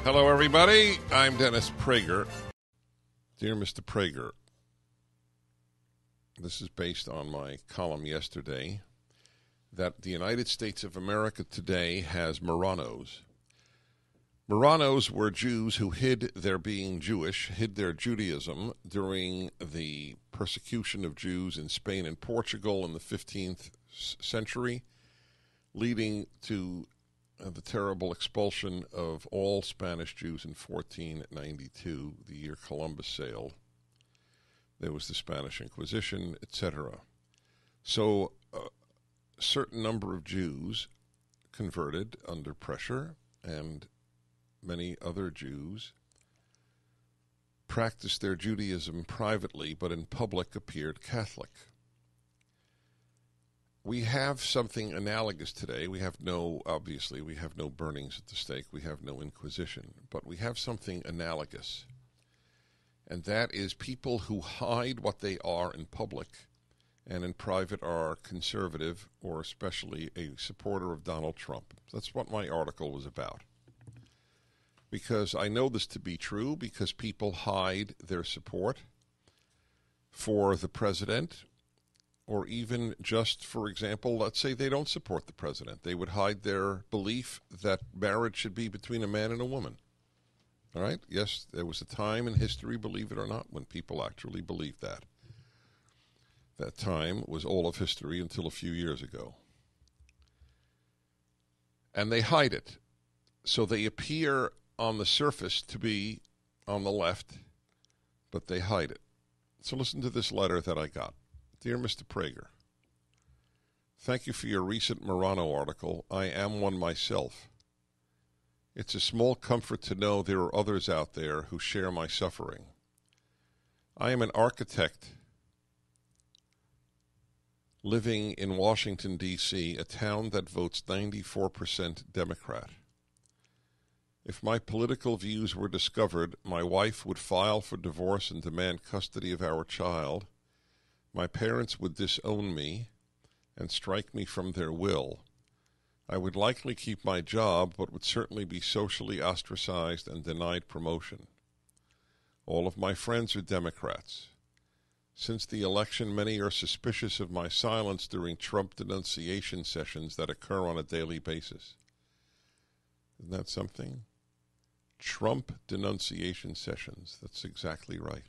Hello, everybody. I'm Dennis Prager. Dear Mr. Prager, this is based on my column yesterday that the United States of America today has Marranos. Marranos were Jews who hid their being Jewish, hid their Judaism during the persecution of Jews in Spain and Portugal in the 15th century, leading to the terrible expulsion of all Spanish Jews in 1492, the year Columbus sailed. There was the Spanish Inquisition, etc. So a certain number of Jews converted under pressure, and many other Jews practiced their Judaism privately, but in public appeared Catholic. We have something analogous today. Obviously, we have no burnings at the stake. We have no Inquisition. But we have something analogous. And that is people who hide what they are in public and in private are conservative or especially a supporter of Donald Trump. That's what my article was about. Because I know this to be true, because people hide their support for the president, or even just, for example, let's say they don't support the president. They would hide their belief that marriage should be between a man and a woman. All right? Yes, there was a time in history, believe it or not, when people actually believed that. That time was all of history until a few years ago. And they hide it. So they appear on the surface to be on the left, but they hide it. So listen to this letter that I got. Dear Mr. Prager, thank you for your recent Marrano article. I am one myself. It's a small comfort to know there are others out there who share my suffering. I am an architect living in Washington, D.C., a town that votes 94% Democrat. If my political views were discovered, my wife would file for divorce and demand custody of our child. My parents would disown me and strike me from their will. I would likely keep my job, but would certainly be socially ostracized and denied promotion. All of my friends are Democrats. Since the election, many are suspicious of my silence during Trump denunciation sessions that occur on a daily basis. Isn't that something? Trump denunciation sessions. That's exactly right.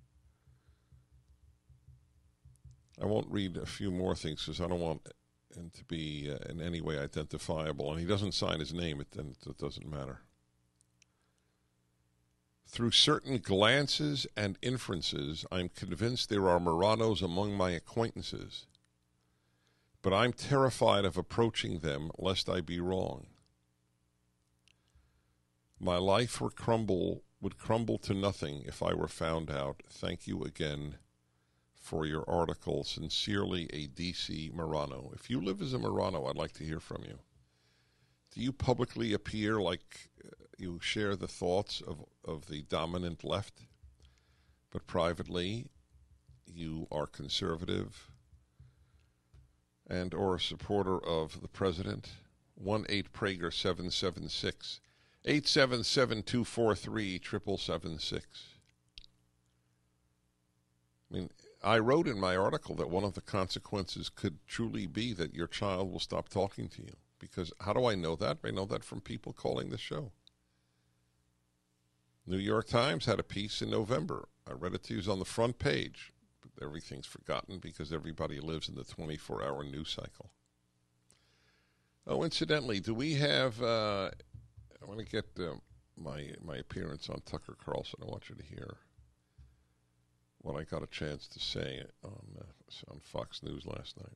I won't read a few more things because I don't want him to be in any way identifiable. And he doesn't sign his name, then it doesn't matter. Through certain glances and inferences, I'm convinced there are Marranos among my acquaintances. But I'm terrified of approaching them lest I be wrong. My life would crumble to nothing if I were found out. Thank you again for your article. Sincerely, a D.C. Marrano. If you live as a Marrano, I'd like to hear from you. Do you publicly appear like you share the thoughts of the dominant left, but privately you are conservative and or a supporter of the president? 1-8-PRAGER-776. 877-243-7776. I mean, I wrote in my article that one of the consequences could truly be that your child will stop talking to you. Because how do I know that? I know that from people calling the show. New York Times had a piece in November. I read it to you. It was on the front page. But everything's forgotten because everybody lives in the 24-hour news cycle. Oh, incidentally, do we have... I want to get my appearance on Tucker Carlson. I want you to hear what I got a chance to say on Fox News last night.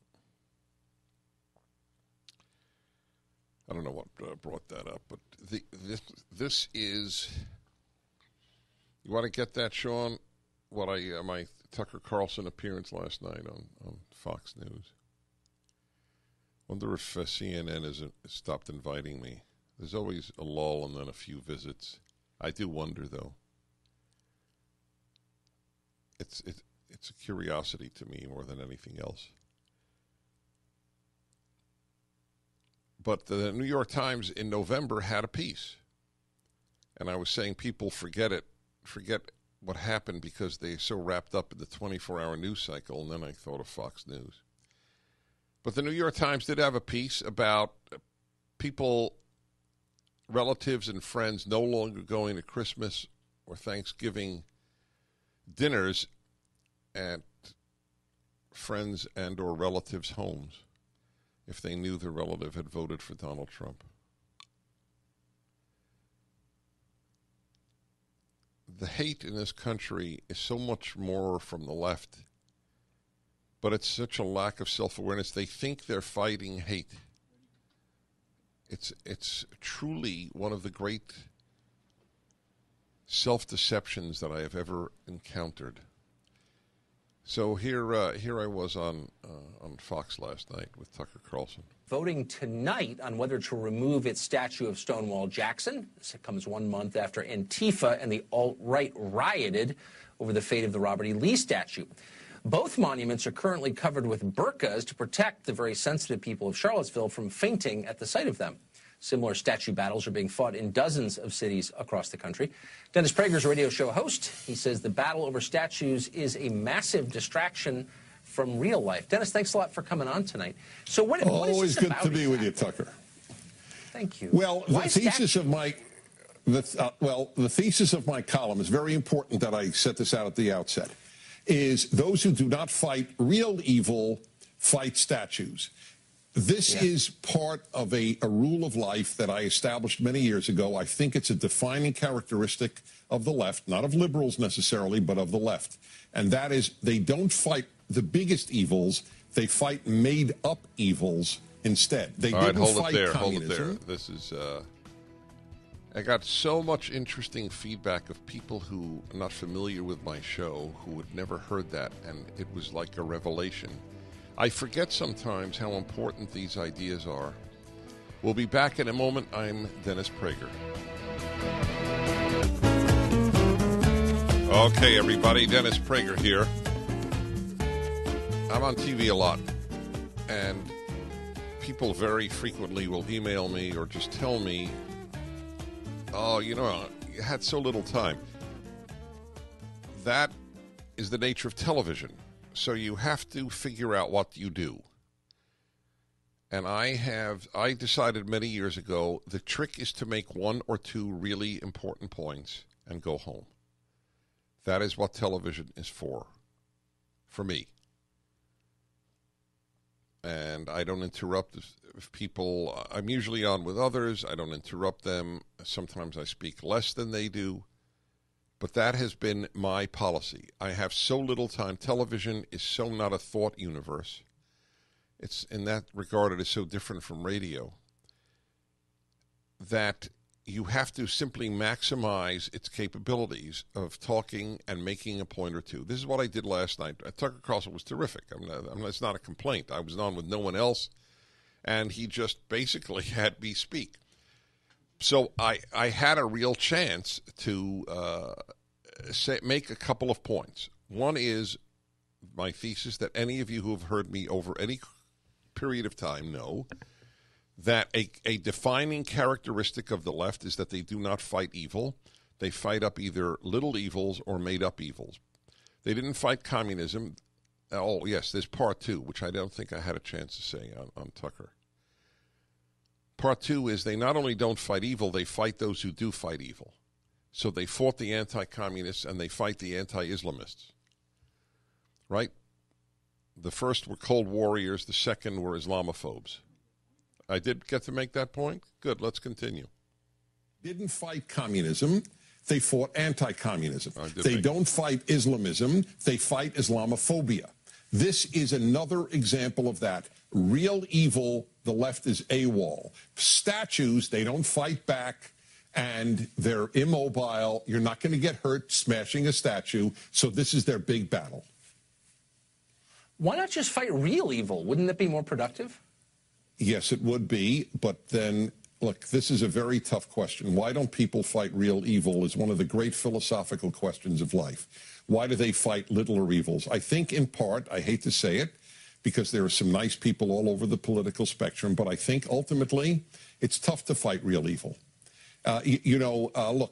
I don't know what brought that up, but this is. You want to get that, Sean? My Tucker Carlson appearance last night on Fox News. Wonder if CNN has stopped inviting me. There's always a lull and then a few visits. I do wonder, though. It's a curiosity to me more than anything else. But the New York Times in November had a piece. And I was saying people forget what happened because they're so wrapped up in the 24-hour news cycle, and then I thought of Fox News. But the New York Times did have a piece about people, relatives and friends no longer going to Christmas or Thanksgiving dinners at friends and or relatives' homes if they knew their relative had voted for Donald Trump. The hate in this country is so much more from the left, but it's such a lack of self-awareness. They think they're fighting hate. It's truly one of the great self-deceptions that I have ever encountered. So here I was on Fox last night with Tucker Carlson. Voting tonight on whether to remove its statue of Stonewall Jackson. This comes 1 month after Antifa and the alt-right rioted over the fate of the Robert E. Lee statue. Both monuments are currently covered with burqas to protect the very sensitive people of Charlottesville from fainting at the sight of them. Similar statue battles are being fought in dozens of cities across the country. Dennis Prager's radio show host. He says the battle over statues is a massive distraction from real life. Dennis, thanks a lot for coming on tonight. So what is always this good about to be exactly? with you, Tucker. Thank you. Well, the thesis of my column is very important that I set this out at the outset. Is those who do not fight real evil fight statues. This is part of a rule of life that I established many years ago. I think it's a defining characteristic of the left, not of liberals necessarily, but of the left. And that is they don't fight the biggest evils. They fight made-up evils instead. They didn't fight communism. Hold it there. This is... I got so much interesting feedback of people who are not familiar with my show, who had never heard that, and it was like a revelation. I forget sometimes how important these ideas are. We'll be back in a moment. I'm Dennis Prager. Okay, everybody, Dennis Prager here. I'm on TV a lot, and people very frequently will email me or just tell me, oh, you had so little time. That is the nature of television. So you have to figure out what you do. And I decided many years ago, the trick is to make one or two really important points and go home. That is what television is for me. And I don't interrupt if people, I'm usually on with others. I don't interrupt them. Sometimes I speak less than they do. But that has been my policy. I have so little time. Television is so not a thought universe. It's in that regard, it is so different from radio that you have to simply maximize its capabilities of talking and making a point or two. This is what I did last night. Tucker Carlson was terrific. It's not a complaint. I was on with no one else, and he just basically had me speak. So I had a real chance to make a couple of points. One is my thesis that any of you who have heard me over any period of time know that a defining characteristic of the left is that they do not fight evil. They fight up either little evils or made-up evils. They didn't fight communism. Oh, yes, there's part two, which I don't think I had a chance to say on Tucker. Part two is they not only don't fight evil, they fight those who do fight evil. So they fought the anti-communists and they fight the anti-Islamists. Right? The first were Cold Warriors. The second were Islamophobes. I did get to make that point? Good, let's continue. Didn't fight communism. They fought anti-communism. They don't fight Islamism. They fight Islamophobia. This is another example of that. Real evil, the left is AWOL. Statues, they don't fight back, and they're immobile. You're not going to get hurt smashing a statue, so this is their big battle. Why not just fight real evil? Wouldn't that be more productive? Yes, it would be, but then, look, this is a very tough question. Why don't people fight real evil is one of the great philosophical questions of life. Why do they fight littler evils? I think in part, I hate to say it, because there are some nice people all over the political spectrum, but I think ultimately it's tough to fight real evil. Look,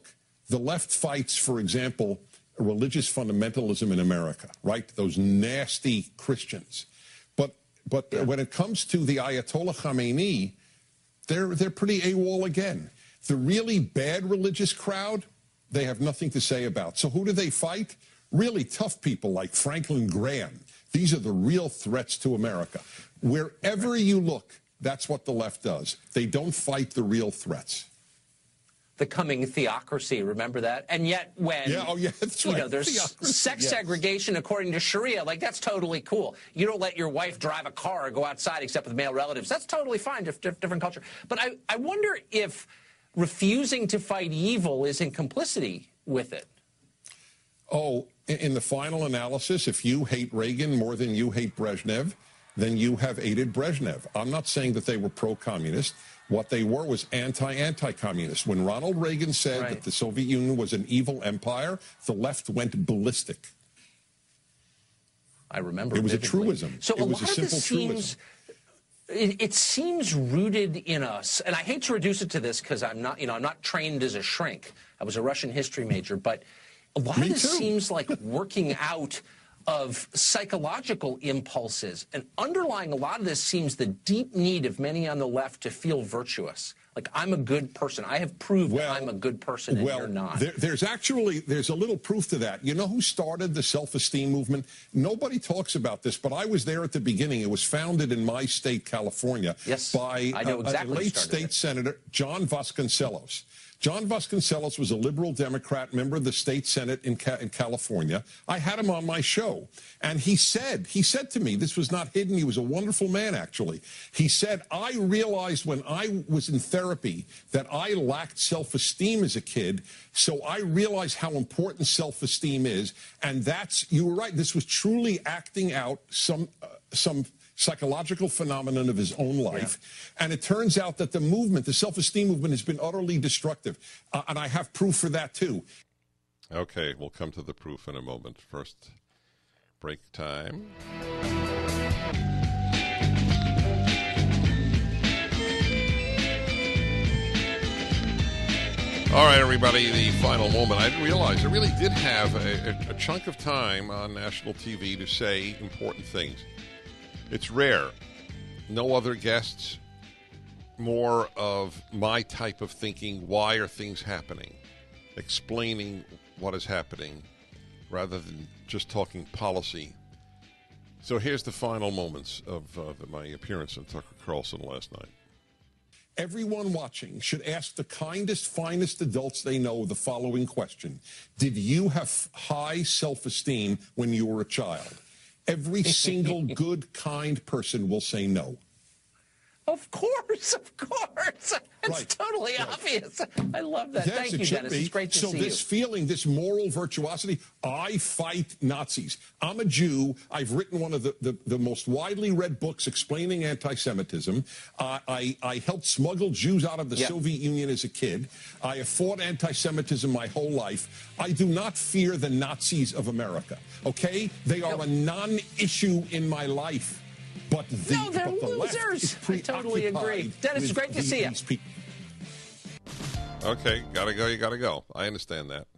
The left fights, for example, religious fundamentalism in America, right? Those nasty Christians. But when it comes to the Ayatollah Khamenei, they're pretty AWOL again. The really bad religious crowd, they have nothing to say about. So who do they fight? Really tough people like Franklin Graham. These are the real threats to America. Wherever you look, that's what the left does. They don't fight the real threats. The coming theocracy, remember that? And yet when, that's right. There's Theocracy, sex segregation according to Sharia, like that's totally cool. You don't let your wife drive a car or go outside except with male relatives. That's totally fine, different culture. But I wonder if refusing to fight evil is in complicity with it. Oh, in the final analysis, if you hate Reagan more than you hate Brezhnev, then you have aided Brezhnev. I'm not saying that they were pro-communist. What they were was anti-communist. When Ronald Reagan said that the Soviet Union was an evil empire, the left went ballistic. I remember it was vividly. a truism. So it was a simple truism. It seems rooted in us, and I hate to reduce it to this because I'm not trained as a shrink. I was a Russian history major, but a lot of this seems like working out of psychological impulses, and underlying a lot of this seems the deep need of many on the left to feel virtuous. Like, I'm a good person. I have proved that I'm a good person, and you're not. There's a little proof to that. You know who started the self-esteem movement? Nobody talks about this, but I was there at the beginning. It was founded in my state, California, by I know exactly a late state senator, John Vasconcellos. John Vasconcellos was a liberal Democrat, member of the state Senate in California. I had him on my show, and he said to me, this was not hidden, he was a wonderful man, actually. He said, I realized when I was in therapy that I lacked self-esteem as a kid, so I realized how important self-esteem is, and you were right, this was truly acting out some psychological phenomenon of his own life. And it turns out that the self-esteem movement has been utterly destructive. And I have proof for that, too. Okay, we'll come to the proof in a moment. First, break time. All right, everybody, the final moment. I didn't realize I really did have a chunk of time on national TV to say important things. It's rare. No other guests. More of my type of thinking. Why are things happening? Explaining what is happening rather than just talking policy. So here's the final moments of my appearance on Tucker Carlson last night. Everyone watching should ask the kindest, finest adults they know the following question. Did you have high self-esteem when you were a child? Every single good, kind person will say no. Of course. It's totally obvious. I love that. Yes, Thank you, Dennis. It's great to see you. So this feeling, this moral virtuosity, I fight Nazis. I'm a Jew. I've written one of the most widely read books explaining anti-Semitism. I helped smuggle Jews out of the Soviet Union as a kid. I have fought anti-Semitism my whole life. I do not fear the Nazis of America, okay? They are a non-issue in my life. But they're losers. I totally agree. Dennis, it's great to see you. Okay, you gotta go. I understand that.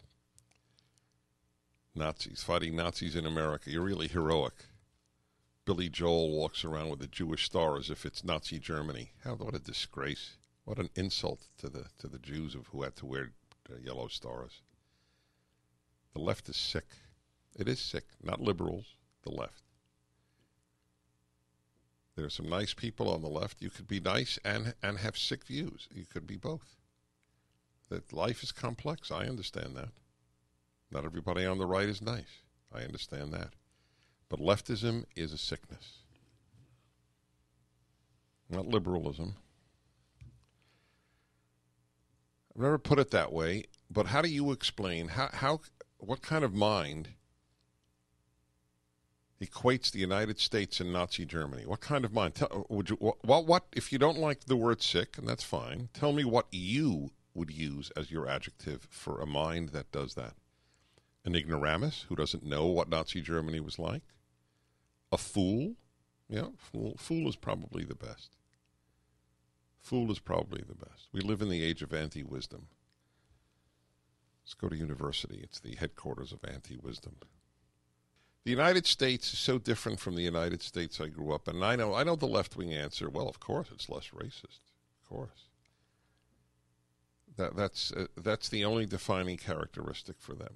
Nazis, fighting Nazis in America. You're really heroic. Billy Joel walks around with a Jewish star as if it's Nazi Germany. What a disgrace. What an insult to the Jews who had to wear yellow stars. The left is sick. It is sick. Not liberals, the left. There are some nice people on the left. You could be nice and have sick views. You could be both. That life is complex. I understand that. Not everybody on the right is nice. I understand that. But leftism is a sickness. Not liberalism. I've never put it that way, but how do you explain, what kind of mind equates the United States and Nazi Germany? What kind of mind? What if you don't like the word sick, and that's fine, tell me what you would use as your adjective for a mind that does that. An ignoramus who doesn't know what Nazi Germany was like? A fool? Yeah, fool is probably the best. Fool is probably the best. We live in the age of anti-wisdom. Let's go to university. It's the headquarters of anti-wisdom. The United States is so different from the United States I grew up in. And I know the left-wing answer, well, of course it's less racist. Of course. That's the only defining characteristic for them.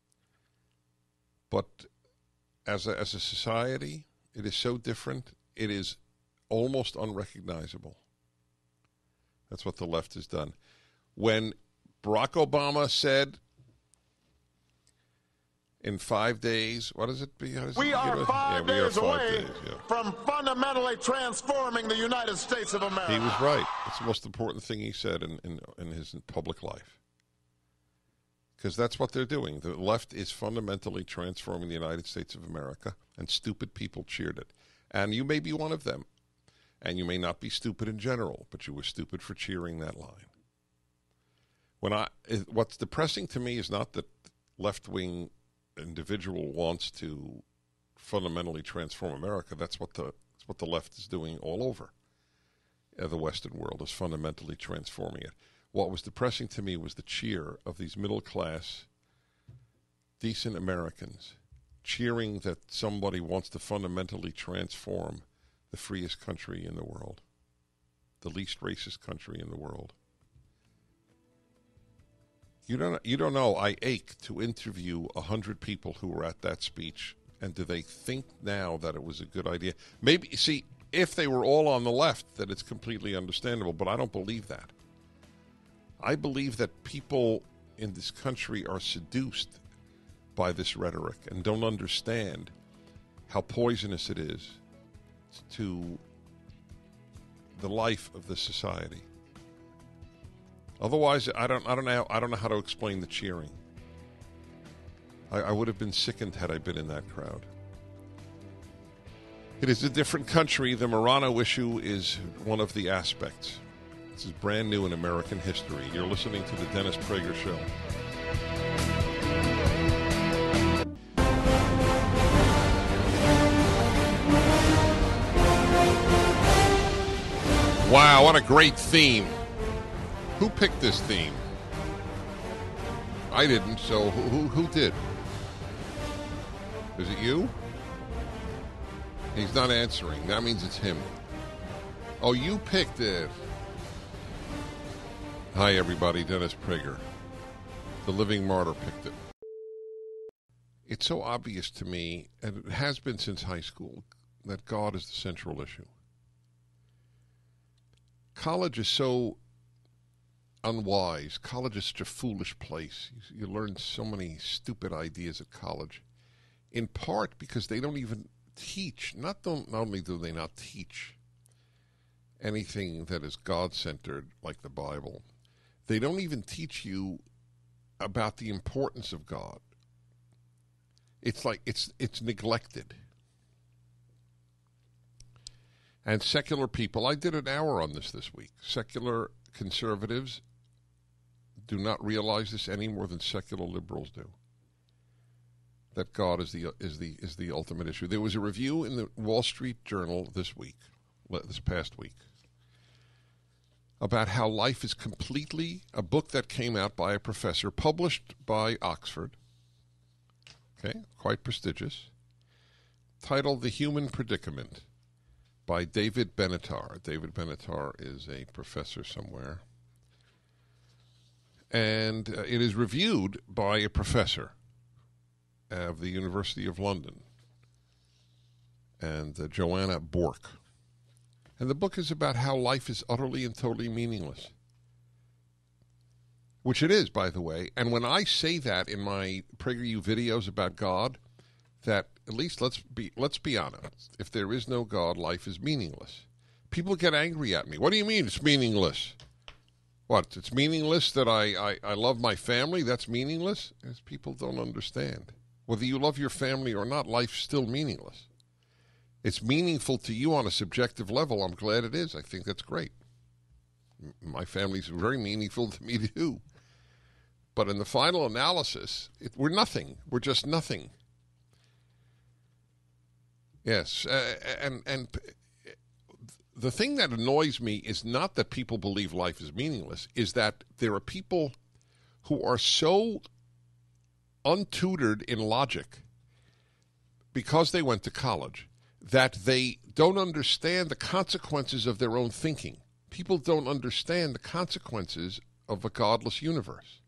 But as a society, it is so different, it is almost unrecognizable. That's what the left has done. When Barack Obama said in 5 days, what does it be? We are 5 days away from fundamentally transforming the United States of America. He was right. It's the most important thing he said in his public life. Because that's what they're doing. The left is fundamentally transforming the United States of America, and stupid people cheered it. And you may be one of them. And you may not be stupid in general, but you were stupid for cheering that line. What's depressing to me is not that left-wing individual wants to fundamentally transform America. That's what the left is doing all over the Western world, is fundamentally transforming it. What was depressing to me was the cheer of these middle-class, decent Americans cheering that somebody wants to fundamentally transform the freest country in the world, the least racist country in the world. You don't know. I ache to interview 100 people who were at that speech, and do they think now that it was a good idea? Maybe, see, if they were all on the left, that it's completely understandable, but I don't believe that. I believe that people in this country are seduced by this rhetoric and don't understand how poisonous it is to the life of the society. Otherwise, I don't know how to explain the cheering. I would have been sickened had I been in that crowd. It is a different country. The Marrano issue is one of the aspects. This is brand new in American history. You're listening to the Dennis Prager Show. Wow, what a great theme. Who picked this theme? I didn't, so who did? Is it you? He's not answering. That means it's him. Oh, you picked it. Hi, everybody. Dennis Prager. The living martyr picked it. It's so obvious to me, and it has been since high school, that God is the central issue. College is so unwise. College is such a foolish place. You learn so many stupid ideas at college, in part because they don't even teach. Not only do they not teach anything that is God-centered, like the Bible, they don't even teach you about the importance of God. It's like it's neglected. And secular people, I did an hour on this week. Secular conservatives do not realize this any more than secular liberals do. That God is the ultimate issue. There was a review in the Wall Street Journal this past week, about how life is completely, a book that came out by a professor, published by Oxford, okay, quite prestigious, titled The Human Predicament, by David Benatar. David Benatar is a professor somewhere. And it is reviewed by a professor of the University of London, and Joanna Bork. And the book is about how life is utterly and totally meaningless. Which it is, by the way. And when I say that in my PragerU videos about God, that at least let's be honest. If there is no God, life is meaningless. People get angry at me. What do you mean it's meaningless? What, it's meaningless that I love my family? That's meaningless? As people don't understand. Whether you love your family or not, life's still meaningless. It's meaningful to you on a subjective level. I'm glad it is. I think that's great. My family's very meaningful to me too. But in the final analysis, we're nothing. We're just nothing. Yes, and the thing that annoys me is not that people believe life is meaningless, is that there are people who are so untutored in logic because they went to college that they don't understand the consequences of their own thinking. People don't understand the consequences of a godless universe.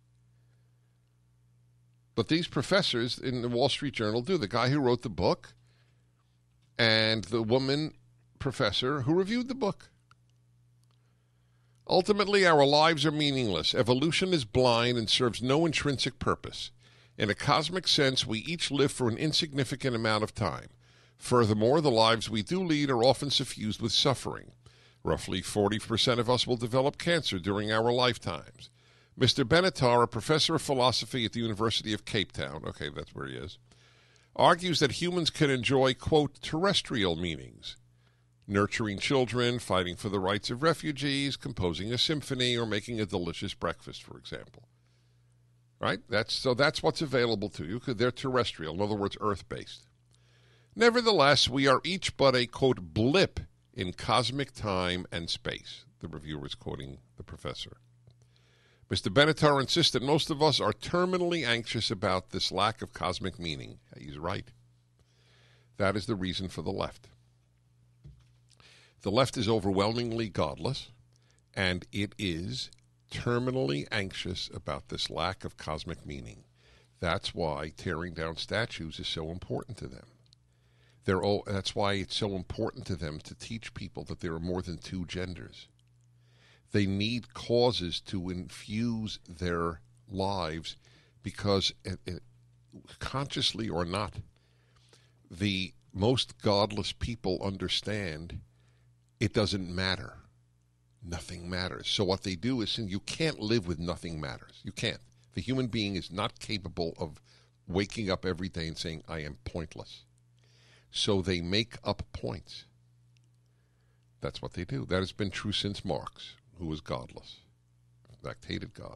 But these professors in the Wall Street Journal do. The guy who wrote the book and the woman professor who reviewed the book. Ultimately, our lives are meaningless. Evolution is blind and serves no intrinsic purpose. In a cosmic sense, we each live for an insignificant amount of time. Furthermore, the lives we do lead are often suffused with suffering. Roughly 40% of us will develop cancer during our lifetimes. Mr. Benatar, a professor of philosophy at the University of Cape Town, okay, that's where he is, argues that humans can enjoy, quote, terrestrial meanings. Nurturing children, fighting for the rights of refugees, composing a symphony, or making a delicious breakfast, for example. Right? That's what's available to you, because they're terrestrial, in other words, Earth-based. Nevertheless, we are each but a, quote, blip in cosmic time and space. The reviewer is quoting the professor. Mr. Benatar insists that most of us are terminally anxious about this lack of cosmic meaning. He's right. That is the reason for the left. The left is overwhelmingly godless, and it is terminally anxious about this lack of cosmic meaning. That's why tearing down statues is so important to them. That's why it's so important to them to teach people that there are more than two genders. They need causes to infuse their lives because, consciously or not, the most godless people understand it doesn't matter. Nothing matters. So what they do is, you can't live with nothing matters. You can't. The human being is not capable of waking up every day and saying, I am pointless. So they make up points. That's what they do. That has been true since Marx, who was godless. In fact, hated God.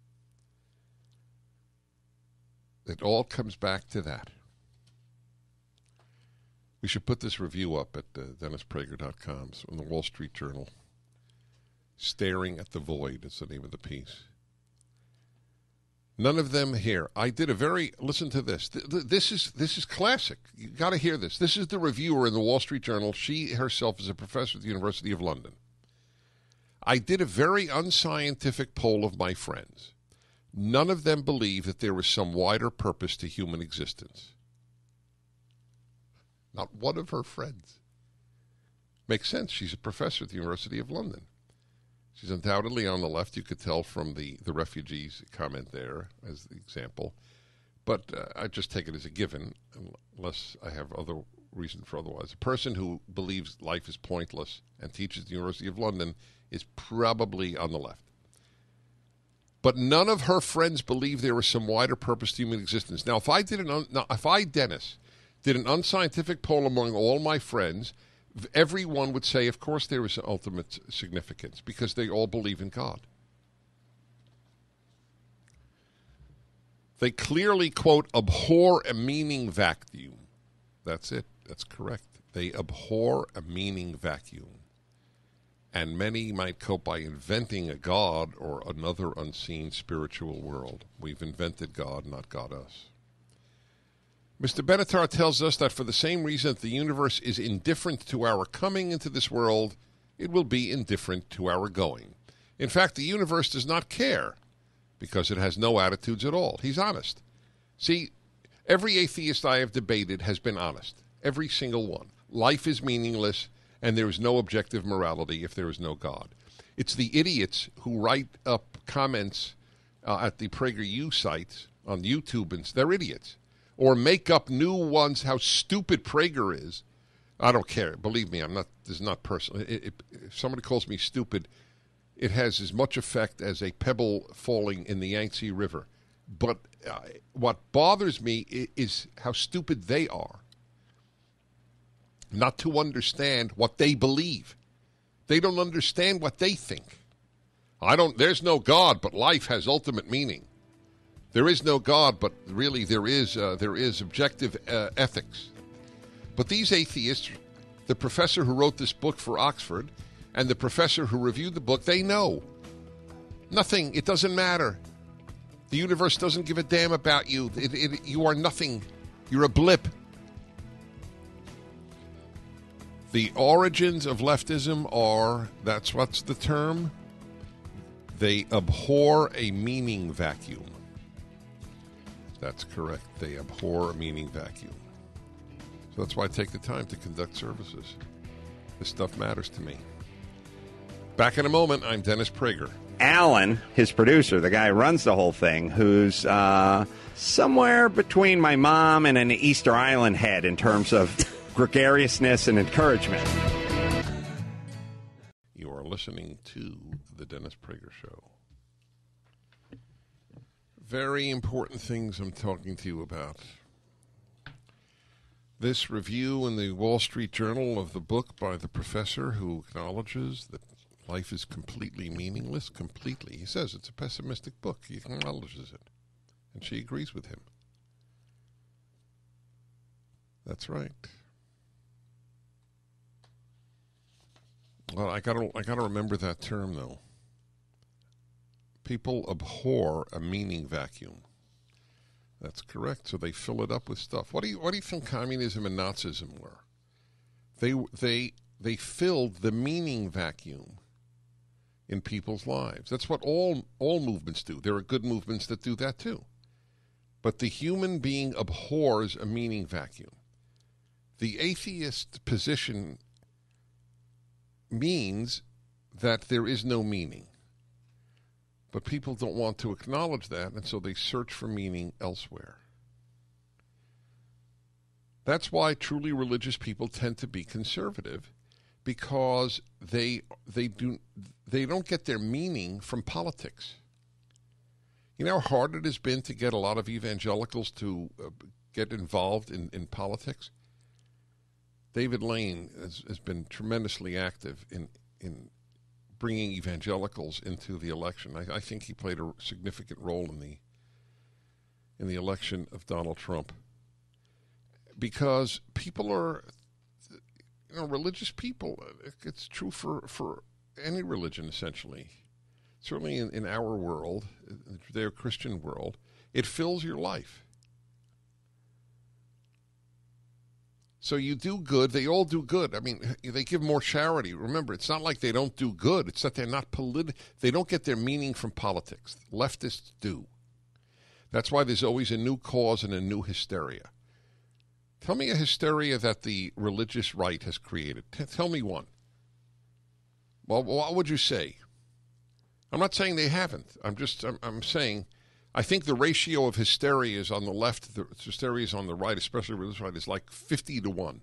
It all comes back to that. We should put this review up at DennisPrager.com, in the Wall Street Journal. Staring at the Void is the name of the piece. None of them here. I did a listen to this. This is classic. You got to hear this. This is the reviewer in the Wall Street Journal. She herself is a professor at the University of London. I did a very unscientific poll of my friends. None of them believe that there is some wider purpose to human existence. Not one of her friends. Makes sense. She's a professor at the University of London. She's undoubtedly on the left. You could tell from the refugees comment there as the example. But I just take it as a given, unless I have other reason for otherwise. A person who believes life is pointless and teaches at the University of London is probably on the left. But none of her friends believe there is some wider purpose to human existence. Now, if I, Dennis, did an unscientific poll among all my friends, everyone would say, of course, there is ultimate significance because they all believe in God. They clearly, quote, abhor a meaning vacuum. That's it. That's correct. They abhor a meaning vacuum. And many might cope by inventing a God or another unseen spiritual world. We've invented God, not God us. Mr. Benatar tells us that for the same reason that the universe is indifferent to our coming into this world, it will be indifferent to our going. In fact, the universe does not care because it has no attitudes at all. He's honest. See, every atheist I have debated has been honest. Every single one. Life is meaningless, and there is no objective morality if there is no God. It's the idiots who write up comments at the PragerU sites on YouTube, and they're idiots. Or make up new ones how stupid Prager is. I don't care. Believe me, this is not personal. If somebody calls me stupid, it has as much effect as a pebble falling in the Yangtze River. But what bothers me is how stupid they are not to understand what they believe. They don't understand what they think. There's no God, but life has ultimate meaning. There is no God, but really there is objective ethics. But these atheists, the professor who wrote this book for Oxford and the professor who reviewed the book, they know. Nothing. It doesn't matter. The universe doesn't give a damn about you. You are nothing. You're a blip. The origins of leftism are, what's the term? They abhor a meaning vacuum. That's correct. They abhor a meaning vacuum. So that's why I take the time to conduct services. This stuff matters to me. Back in a moment, I'm Dennis Prager. Alan, his producer, the guy who runs the whole thing, who's somewhere between my mom and an Easter Island head in terms of gregariousness and encouragement. You are listening to the Dennis Prager Show. Very important things I'm talking to you about. This review in the Wall Street Journal of the book by the professor who acknowledges that life is completely meaningless, completely. He says it's a pessimistic book. He acknowledges it. And she agrees with him. That's right. Well, I gotta remember that term, though. People abhor a meaning vacuum. That's correct. So they fill it up with stuff. What do you think communism and Nazism were? They filled the meaning vacuum in people's lives. That's what all movements do. There are good movements that do that too. But the human being abhors a meaning vacuum. The atheist position means that there is no meaning. But people don't want to acknowledge that, and so they search for meaning elsewhere. That's why truly religious people tend to be conservative, because they don't get their meaning from politics. You know how hard it has been to get a lot of evangelicals to get involved in politics? David Lane has been tremendously active in bringing evangelicals into the election. I think he played a significant role in the election of Donald Trump, because people are, religious people. It's true for any religion, essentially. Certainly in our world, their Christian world, it fills your life. So you do good. They all do good. I mean, they give more charity. Remember, it's not like they don't do good. It's that they're not they don't get their meaning from politics. Leftists do. That's why there's always a new cause and a new hysteria. Tell me a hysteria that the religious right has created. Tell me one. Well, what would you say? I'm not saying they haven't. I'm saying I think the ratio of hysteria is on the left, the hysteria is on the right, especially religious right, is like 50-1.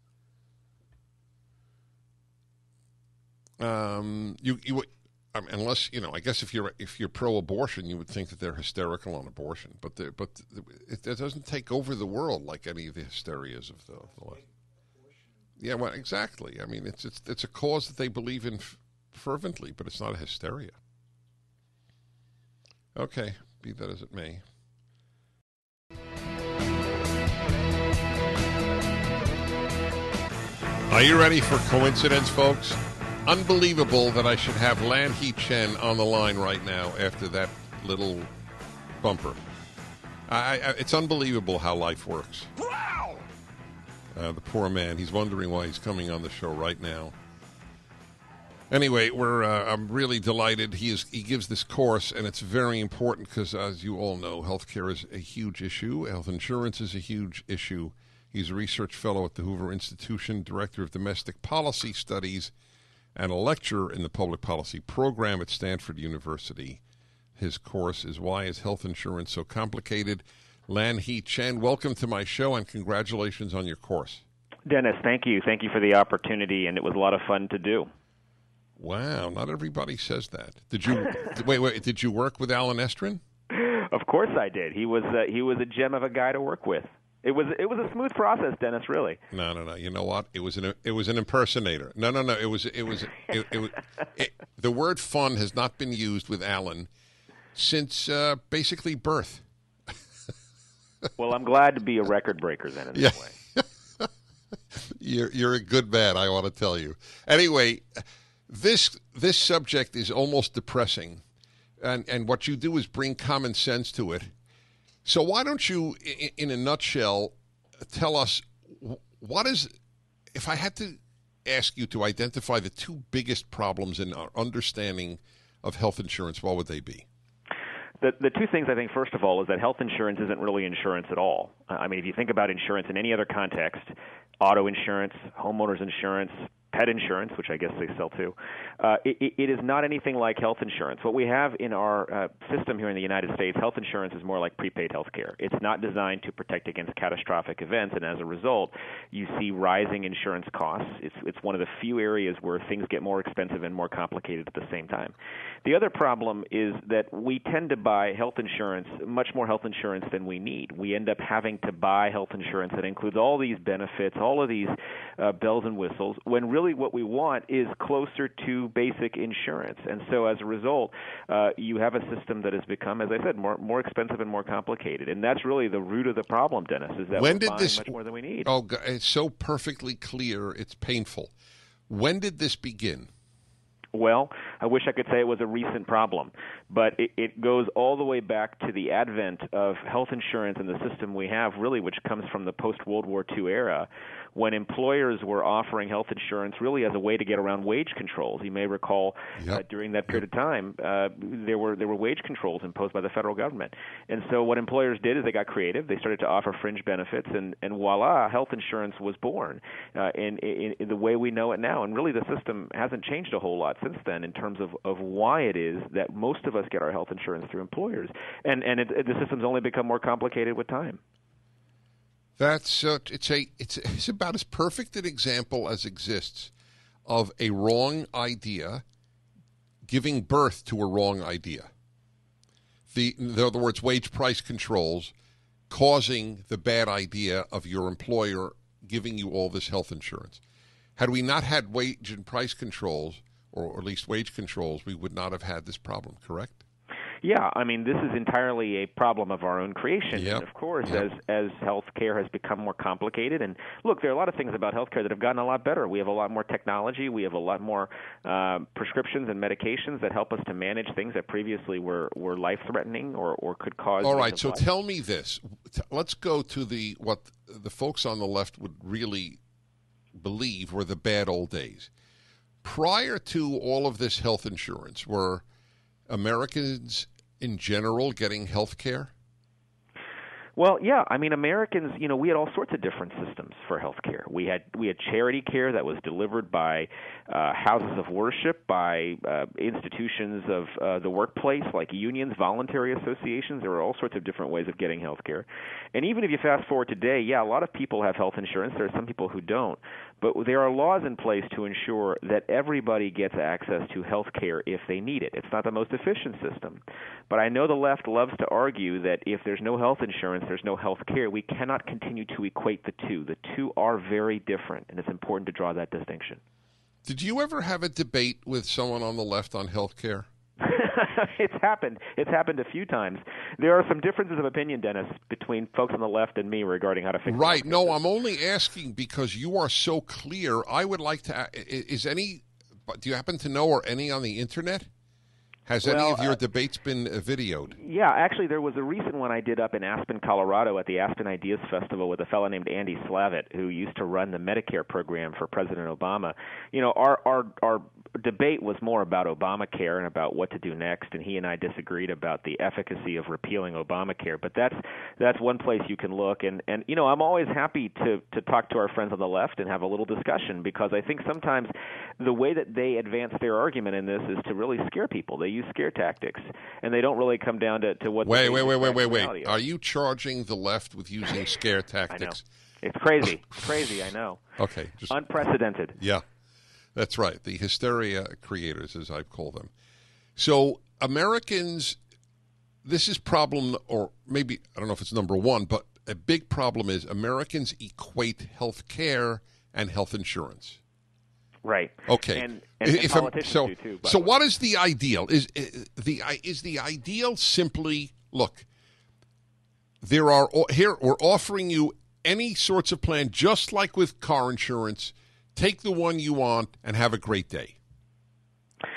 Unless, I guess if you're pro-abortion, you would think that they're hysterical on abortion, but it doesn't take over the world like any of the hysterias of the left. Yeah, well, exactly. I mean, it's a cause that they believe in fervently, but it's not a hysteria. Okay. Be that as it may. Are you ready for coincidence, folks? Unbelievable that I should have Lanhee Chen on the line right now after that little bumper. It's unbelievable how life works. Wow! The poor man, he's wondering why he's coming on the show right now. Anyway, I'm really delighted. He gives this course, and it's very important because, as you all know, healthcare is a huge issue. Health insurance is a huge issue. He's a research fellow at the Hoover Institution, director of domestic policy studies, and a lecturer in the public policy program at Stanford University. His course is Why is Health Insurance So Complicated? Lanhee Chen, welcome to my show, and congratulations on your course. Dennis, thank you. Thank you for the opportunity, and it was a lot of fun to do. Wow, not everybody says that. Did you wait? Did you work with Alan Estrin? Of course I did. He was a gem of a guy to work with. It was a smooth process, Dennis. Really. No. You know what? It was an impersonator. No. It was the word fun has not been used with Alan since basically birth. Well, I'm glad to be a record breaker then in that way. You're a good man, I want to tell you. Anyway. This subject is almost depressing. and what you do is bring common sense to it. So why don't you, in a nutshell, tell us what is, if I had to ask you to identify the two biggest problems in our understanding of health insurance, what would they be? The two things I think, first of all, is that health insurance isn't really insurance at all. I mean, if you think about insurance in any other context, auto insurance, homeowners insurance, pet insurance, which I guess they sell too, it is not anything like health insurance. What we have in our system here in the United States, health insurance is more like prepaid health care. It's not designed to protect against catastrophic events, and as a result, you see rising insurance costs. It's one of the few areas where things get more expensive and more complicated at the same time. The other problem is that we tend to buy health insurance, much more health insurance than we need. We end up having to buy health insurance that includes all these benefits, all of these bells and whistles, when really what we want is closer to basic insurance. And so as a result, you have a system that has become, as I said, more expensive and more complicated. And that's really the root of the problem, Dennis, is that we're buying much more than we need. Oh, it's so perfectly clear. It's painful. When did this begin? Well, I wish I could say it was a recent problem, but it goes all the way back to the advent of health insurance and the system we have, really, which comes from the post-World War II era, when employers were offering health insurance really as a way to get around wage controls. You may recall during that period of time, there were wage controls imposed by the federal government. And so what employers did is they got creative. They started to offer fringe benefits, and voila, health insurance was born in the way we know it now. And really the system hasn't changed a whole lot since then in terms of why it is that most of us get our health insurance through employers. And the system's only become more complicated with time. That's it's about as perfect an example as exists of a wrong idea giving birth to a wrong idea. In other words, wage price controls causing the bad idea of your employer giving you all this health insurance. Had we not had wage and price controls, or at least wage controls, we would not have had this problem, correct? Yeah, I mean, this is entirely a problem of our own creation. Yep. And, of course, Yep. as health care has become more complicated, and look, there are a lot of things about health care that have gotten a lot better. We have a lot more technology. We have a lot more prescriptions and medications that help us to manage things that previously were life-threatening or could cause... All right, so tell me this. Let's go to what the folks on the left would really believe were the bad old days. Prior to all of this health insurance, were Americans in general getting health care? Well, yeah. I mean, Americans, we had all sorts of different systems for health care. We had charity care that was delivered by houses of worship, by institutions of the workplace, like unions, voluntary associations. There were all sorts of different ways of getting health care. And even if you fast forward today, yeah, a lot of people have health insurance. There are some people who don't. But there are laws in place to ensure that everybody gets access to health care if they need it. It's not the most efficient system. But I know the left loves to argue that if there's no health insurance, there's no health care. We cannot continue to equate the two. The two are very different, and it's important to draw that distinction. Did you ever have a debate with someone on the left on health care? It's happened. It's happened a few times. There are some differences of opinion, Dennis, between folks on the left and me regarding how to fix it. Right. No, I'm only asking because you are so clear. I would like to. Do you happen to know, or any on the internet? Has any of your debates been videoed? Yeah, actually, there was a recent one I did up in Aspen, Colorado at the Aspen Ideas Festival with a fellow named Andy Slavitt, who used to run the Medicare program for President Obama. Our debate was more about Obamacare and about what to do next, and he and I disagreed about the efficacy of repealing Obamacare. But that's one place you can look. And I'm always happy to talk to our friends on the left and have a little discussion, because I think sometimes the way that they advance their argument in this is to really scare people. They use scare tactics, and they don't really come down to what. Wait! Are you charging the left with using scare tactics? I know. It's crazy. It's crazy. I know. Okay. Unprecedented. Yeah, that's right. The hysteria creators, as I call them. So Americans, this is problem, or maybe I don't know if it's number one, but a big problem is Americans equate health care and health insurance. Right. Okay. And politicians do too. So what is the ideal? Is the ideal simply, look, we're offering you any sorts of plan, just like with car insurance. Take the one you want and have a great day.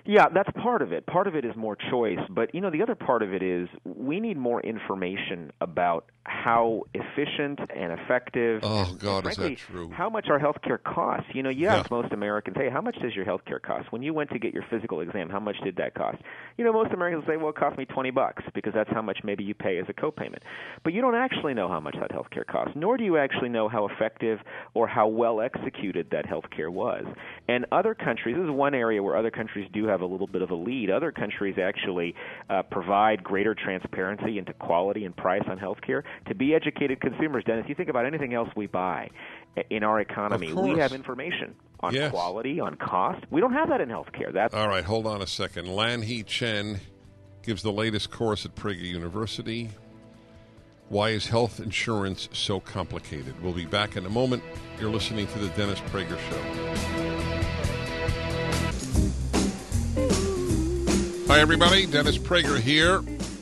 Yeah, that's part of it. Part of it is more choice. But, the other part of it is we need more information about how efficient and effective, oh, God, and frankly, is that true? how much our health care costs. You ask most Americans, hey, how much does your health care cost? When you went to get your physical exam, how much did that cost? Most Americans say, well, it cost me $20 because that's how much maybe you pay as a copayment. But you don't actually know how much that health care costs, nor do you actually know how effective or how well executed that health care was. And other countries, this is one area where other countries do have a little bit of a lead. Other countries actually provide greater transparency into quality and price on health care. To be educated consumers, Dennis, you think about anything else we buy in our economy, we have information on quality, on cost. We don't have that in health care. All right, hold on a second. Lanhee Chen gives the latest course at Prager University. Why is health insurance so complicated? We'll be back in a moment. You're listening to the Dennis Prager Show. Hi, everybody. Dennis Prager here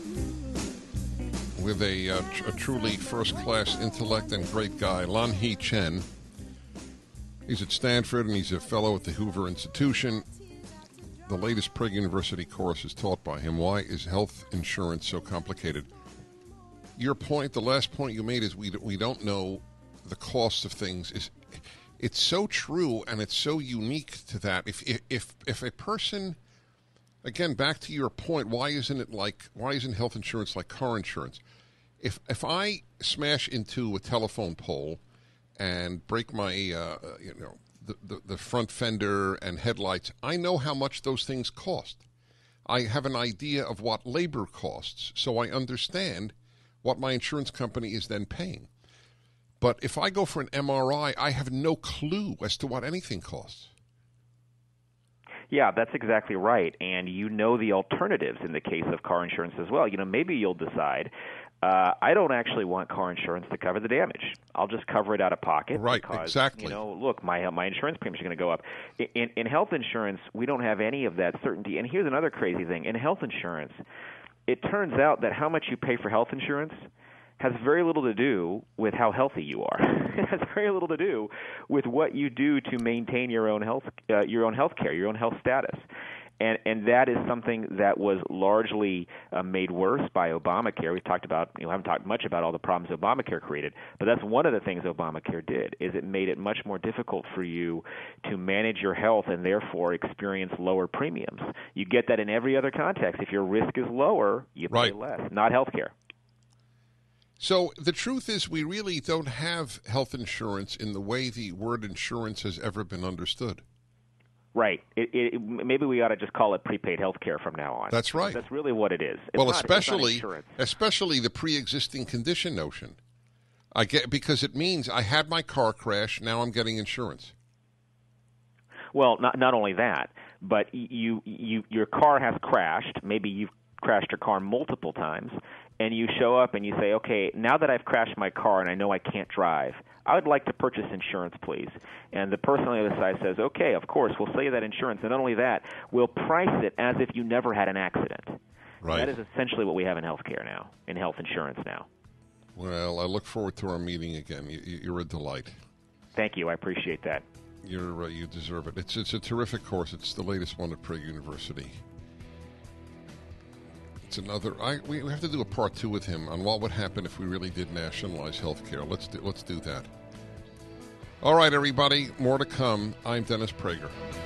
with a truly first-class intellect and great guy, Lanhee Chen. He's at Stanford, and he's a fellow at the Hoover Institution. The latest Prager University course is taught by him. Why is health insurance so complicated? Your point, the last point you made, is we don't know the cost of things. It's so true, and it's so unique to that. If a person, again, back to your point, why isn't health insurance like car insurance? If I smash into a telephone pole and break my the front fender and headlights, I know how much those things cost. I have an idea of what labor costs, so I understand what my insurance company is then paying. But if I go for an MRI, I have no clue as to what anything costs. Yeah, that's exactly right. And the alternatives in the case of car insurance as well. Maybe you'll decide, I don't actually want car insurance to cover the damage. I'll just cover it out of pocket. Right, because, exactly. Look, my insurance premiums are going to go up. In health insurance, we don't have any of that certainty. And here's another crazy thing. In health insurance, it turns out that how much you pay for health insurance has very little to do with how healthy you are. It has very little to do with what you do to maintain your own health care, your own health status. And that is something that was largely made worse by Obamacare. We've talked about, haven't talked much about all the problems Obamacare created, but that's one of the things Obamacare did, is it made it much more difficult for you to manage your health and therefore experience lower premiums. You get that in every other context. If your risk is lower, you pay less, not health care. So the truth is we really don't have health insurance in the way the word insurance has ever been understood. Right. Maybe we ought to just call it prepaid health care from now on. That's right. That's really what it is. Especially the pre-existing condition notion. I get, because it means I had my car crash, now I'm getting insurance. Well, not only that, but your car has crashed. Maybe you've crashed your car multiple times, and you show up and you say, okay, now that I've crashed my car and I know I can't drive, I would like to purchase insurance, please. And the person on the other side says, okay, of course, we'll sell you that insurance. And not only that, we'll price it as if you never had an accident. Right. That is essentially what we have in health care now, in health insurance now. Well, I look forward to our meeting again. You're a delight. Thank you. I appreciate that. You deserve it. It's a terrific course. It's the latest one at Prager University. It's another. We have to do a part 2 with him on what would happen if we really did nationalize health care. Let's do that. All right, everybody. More to come. I'm Dennis Prager.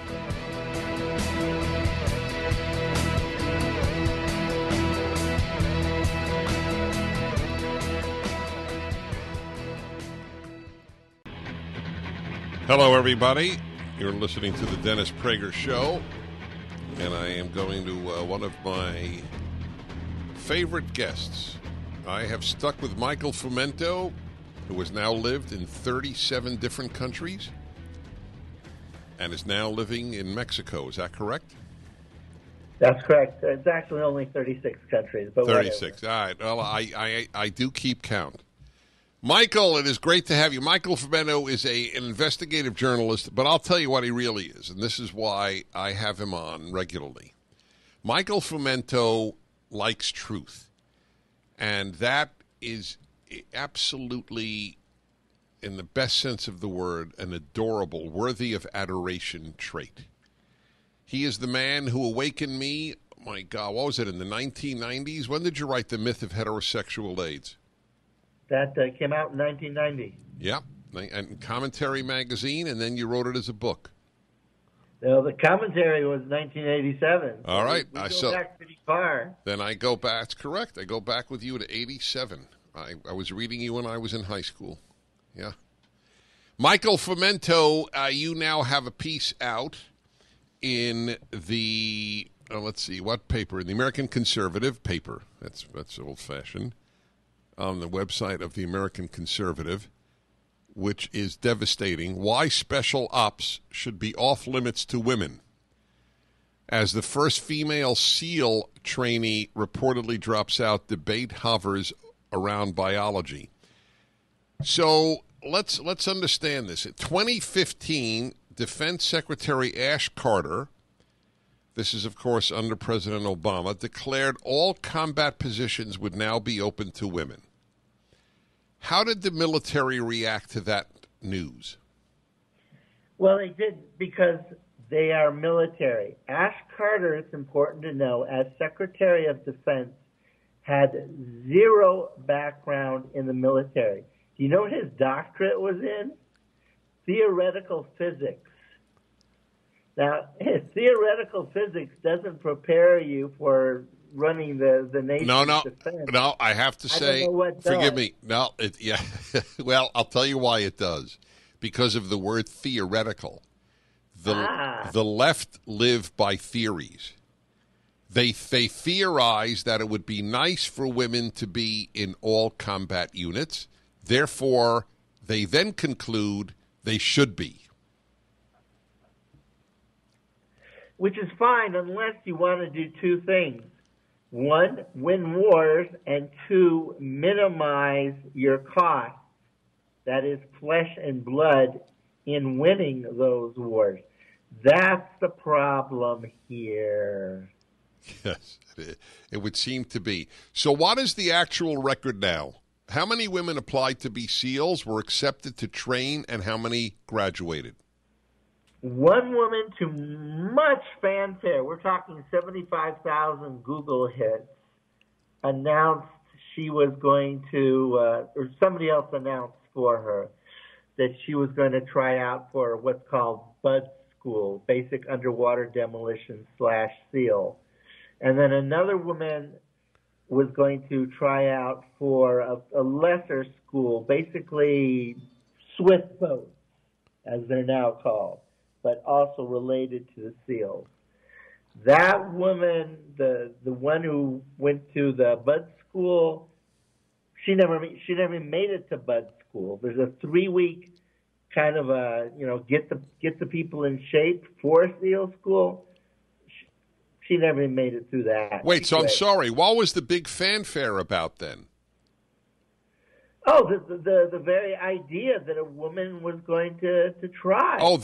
Hello, everybody. You're listening to the Dennis Prager Show, and I am going to one of my favorite guests. I have stuck with Michael Fumento, who has now lived in 37 different countries and is now living in Mexico. Is that correct? That's correct. It's actually only 36 countries. But 36. Whatever. All right. Well, I do keep count. Michael, it is great to have you. Michael Fumento is an investigative journalist, but I'll tell you what he really is, and this is why I have him on regularly. Michael Fumento likes truth, and that is absolutely, in the best sense of the word, an adorable, worthy of adoration trait. He is the man who awakened me. My God, what was it, in the 1990s? When did you write The Myth of Heterosexual AIDS? That came out in 1990. Yep, and Commentary Magazine, and then you wrote it as a book. No, the commentary was 1987. All right. We go back pretty far. Then I go back. That's correct. I go back with you to 87. I was reading you when I was in high school. Yeah. Michael Fomento, you now have a piece out in the, let's see, what paper? In the American Conservative paper. That's old-fashioned. On the website of the American Conservative, which is devastating. Why special ops should be off limits to women. As the first female SEAL trainee reportedly drops out, debate hovers around biology. So let's understand this. In 2015, Defense Secretary Ash Carter, this is, of course, under President Obama, declared all combat positions would now be open to women. How did the military react to that news? Well, they did because they are military. Ash Carter, it's important to know, as Secretary of Defense, had zero background in the military. Do you know what his doctorate was in? Theoretical physics. Now, theoretical physics doesn't prepare you for running the nation's defense. No, I have to say, forgive me. No, yeah. Well, I'll tell you why it does. Because of the word theoretical. The left live by theories. They theorize that it would be nice for women to be in all combat units. Therefore, they then conclude they should be. Which is fine unless you want to do two things. One, win wars, and two, minimize your cost, that is flesh and blood, in winning those wars. That's the problem here. Yes, it would seem to be. So what is the actual record now? How many women applied to be SEALs, were accepted to train, and how many graduated? One woman, to much fanfare, we're talking 75,000 Google hits, announced she was going to, or somebody else announced for her, that she was going to try out for what's called BUD School, Basic Underwater Demolition / SEAL. And then another woman was going to try out for a lesser school, basically swift boats, as they're now called, but also related to the SEALs. That woman, the one who went to the BUD school, she never made it to BUD school. There's a 3-week kind of get the people in shape for SEAL school. She never made it through that. Wait, so I'm sorry. What was the big fanfare about then? Oh, the very idea that a woman was going to try. Oh,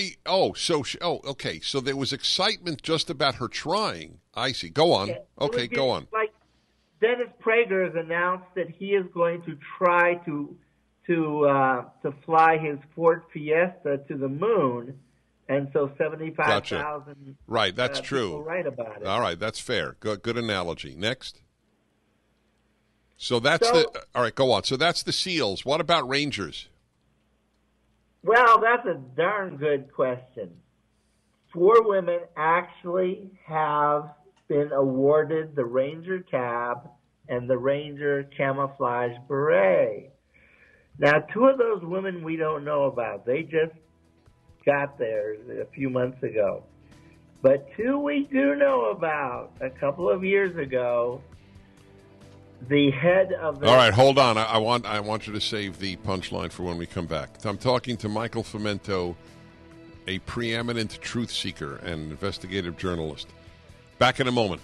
okay. So there was excitement just about her trying. I see. Go on. Okay, go on. Like Dennis Prager has announced that he is going to try to fly his Ford Fiesta to the moon, and so 75,000. Gotcha. Right, that's true. Write about it. All right, that's fair. Good analogy. Next. So all right, go on. So that's the SEALs. What about Rangers? Well, that's a darn good question. 4 women actually have been awarded the Ranger tab and the Ranger camouflage beret. Now, 2 of those women we don't know about. They just got there a few months ago. But 2 we do know about. A couple of years ago, the head of the... All right, hold on. I want you to save the punchline for when we come back. I'm talking to Michael Fomento, a preeminent truth seeker and investigative journalist. Back in a moment.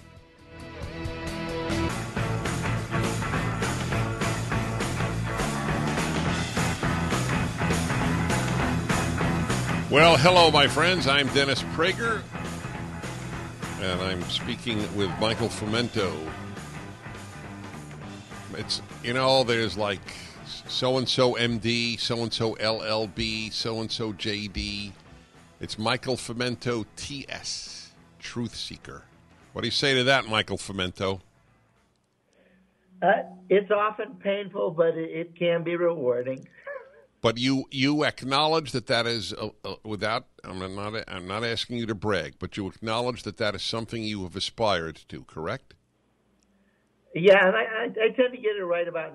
Well, hello, my friends. I'm Dennis Prager, and I'm speaking with Michael Fomento. It's, there's like so-and-so MD, so-and-so LLB, so-and-so JD. It's Michael Fomento TS. truth seeker. What do you say to that, Michael Fomento? It's often painful, but it can be rewarding. But you acknowledge that is without. I'm not asking you to brag, but you acknowledge that is something you have aspired to. Correct? Yeah, and I tend to get it right about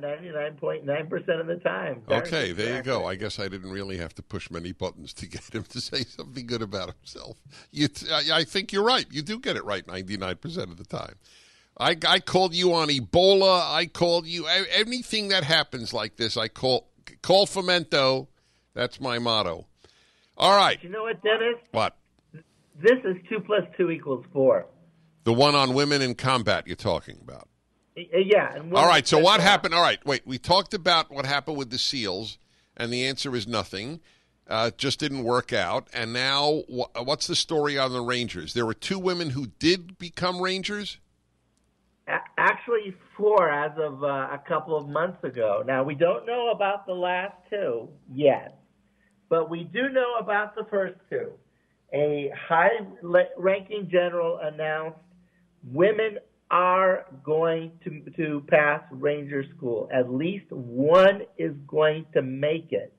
99.9% of the time. Okay, there you go. I guess I didn't really have to push many buttons to get him to say something good about himself. I think you're right. You do get it right 99% of the time. I called you on Ebola. I called you anything that happens like this. I call Fomento. That's my motto. All right. But you know what, Dennis? What? This is 2 + 2 = 4. The one on women in combat you're talking about. Yeah. And all right, so what happened? All right, wait. We talked about what happened with the SEALs, and the answer is nothing. Just didn't work out. And now, what's the story on the Rangers? There were 2 women who did become Rangers? Actually, 4 as of a couple of months ago. Now, we don't know about the last 2 yet, but we do know about the first 2. A high-ranking general announced women are going to pass Ranger School. At least one is going to make it.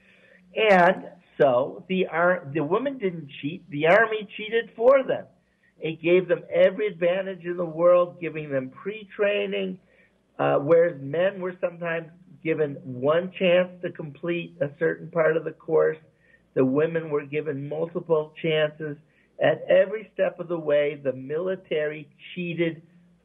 And so the women didn't cheat. The Army cheated for them. It gave them every advantage in the world, giving them pre-training, whereas men were sometimes given one chance to complete a certain part of the course. The women were given multiple chances. At every step of the way, the military cheated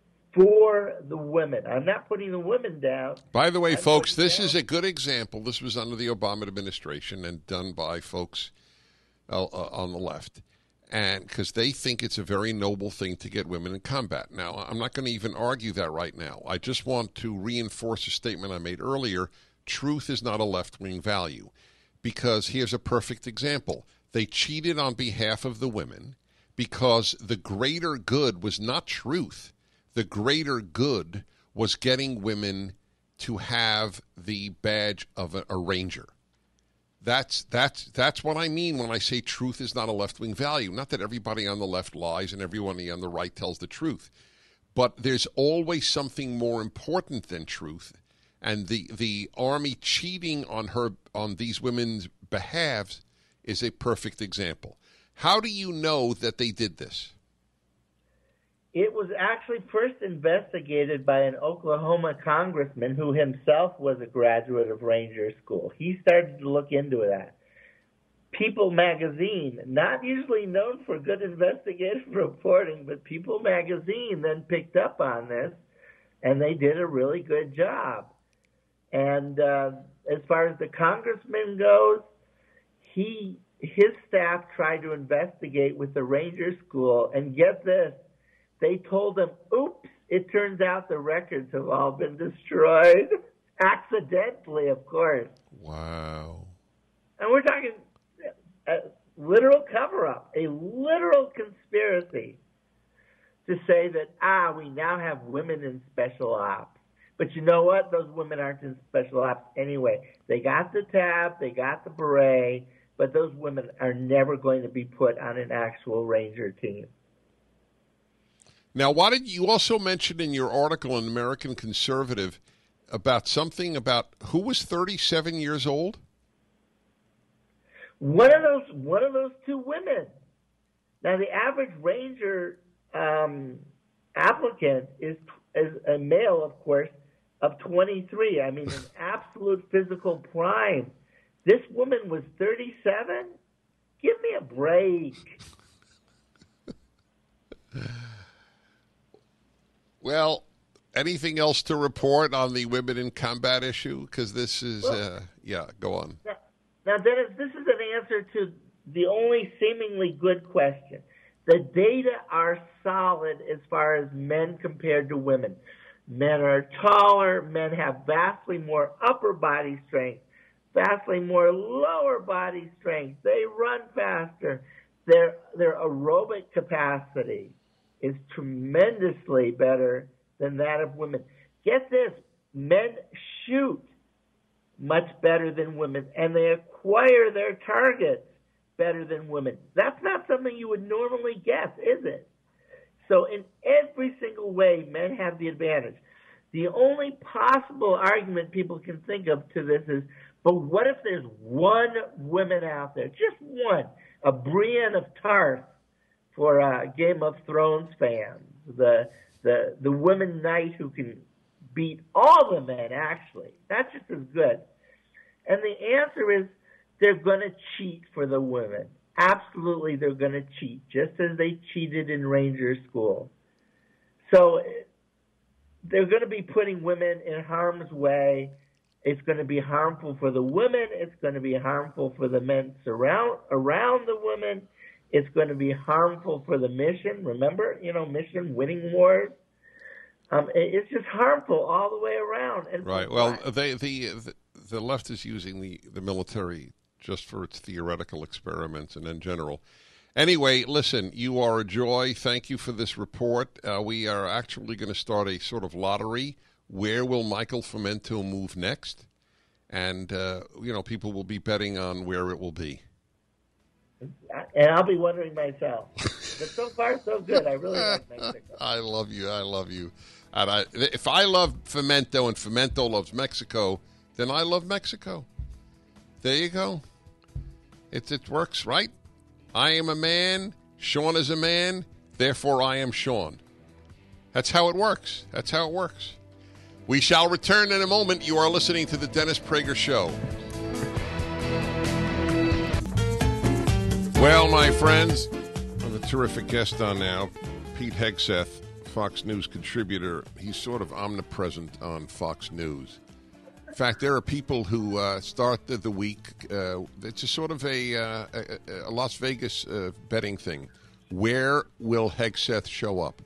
for the women. I'm not putting the women down. By the way, folks, this is a good example. This was under the Obama administration and done by folks on the left, and because they think it's a very noble thing to get women in combat. Now, I'm not going to even argue that right now. I just want to reinforce a statement I made earlier. Truth is not a left-wing value, because here's a perfect example. They cheated on behalf of the women because the greater good was not truth. The greater good was getting women to have the badge of a ranger. That's what I mean when I say truth is not a left-wing value. Not that everybody on the left lies and everybody on the right tells the truth. But there's always something more important than truth. And the Army cheating on these women's behalves is a perfect example. How do you know that they did this? It was actually first investigated by an Oklahoma congressman who himself was a graduate of Ranger School. He started to look into that. People magazine, not usually known for good investigative reporting, but People magazine then picked up on this, and they did a really good job. And as far as the congressman goes, his staff tried to investigate with the Ranger School, and get this, they told them, oops, it turns out the records have all been destroyed. Accidentally, of course. Wow. And we're talking a literal cover-up, a literal conspiracy to say that, we now have women in special ops. But you know what? Those women aren't in special ops anyway. They got the tab, they got the beret, but those women are never going to be put on an actual Ranger team. Now, what did you also mention in your article in American Conservative about something about who was 37 years old? One of those 2 women. Now, the average Ranger applicant is a male, of course, of 23. I mean, an absolute physical prime. This woman was 37? Give me a break. Well, anything else to report on the women in combat issue? Because this is, go on. Now, Dennis, this is an answer to the only seemingly good question. The data are solid as far as men compared to women. Men are taller. Men have vastly more upper body strength, vastly more lower body strength. They run faster. Their aerobic capacity is tremendously better than that of women. Get this, men shoot much better than women, and they acquire their targets better than women. That's not something you would normally guess, is it? So in every single way, men have the advantage. The only possible argument people can think of to this is, but what if there's one woman out there, just one, a Brienne of Tarth for Game of Thrones fans, the woman knight who can beat all the men, actually. That's just as good. And the answer is they're going to cheat for the women. Absolutely, they're going to cheat, just as they cheated in Ranger School. So they're going to be putting women in harm's way. It's going to be harmful for the women. It's going to be harmful for the men around the women. It's going to be harmful for the mission. Remember, mission winning wars. It's just harmful all the way around. And right. Well, the left is using the military just for its theoretical experiments and in general. Anyway, listen, you are a joy. Thank you for this report. We are actually going to start a sort of lottery. Where will Michael Fomento move next? And, people will be betting on where it will be. And I'll be wondering myself. But so far, so good. I really like Mexico. I love you. And if I love Fomento and Fomento loves Mexico, then I love Mexico. There you go. It works, right? I am a man. Sean is a man. Therefore, I am Sean. That's how it works. We shall return in a moment. You are listening to the Dennis Prager Show. Well, my friends, I have a terrific guest on now, Pete Hegseth, Fox News contributor. He's sort of omnipresent on Fox News. In fact, there are people who start the week. It's a sort of a Las Vegas betting thing. Where will Hegseth show up?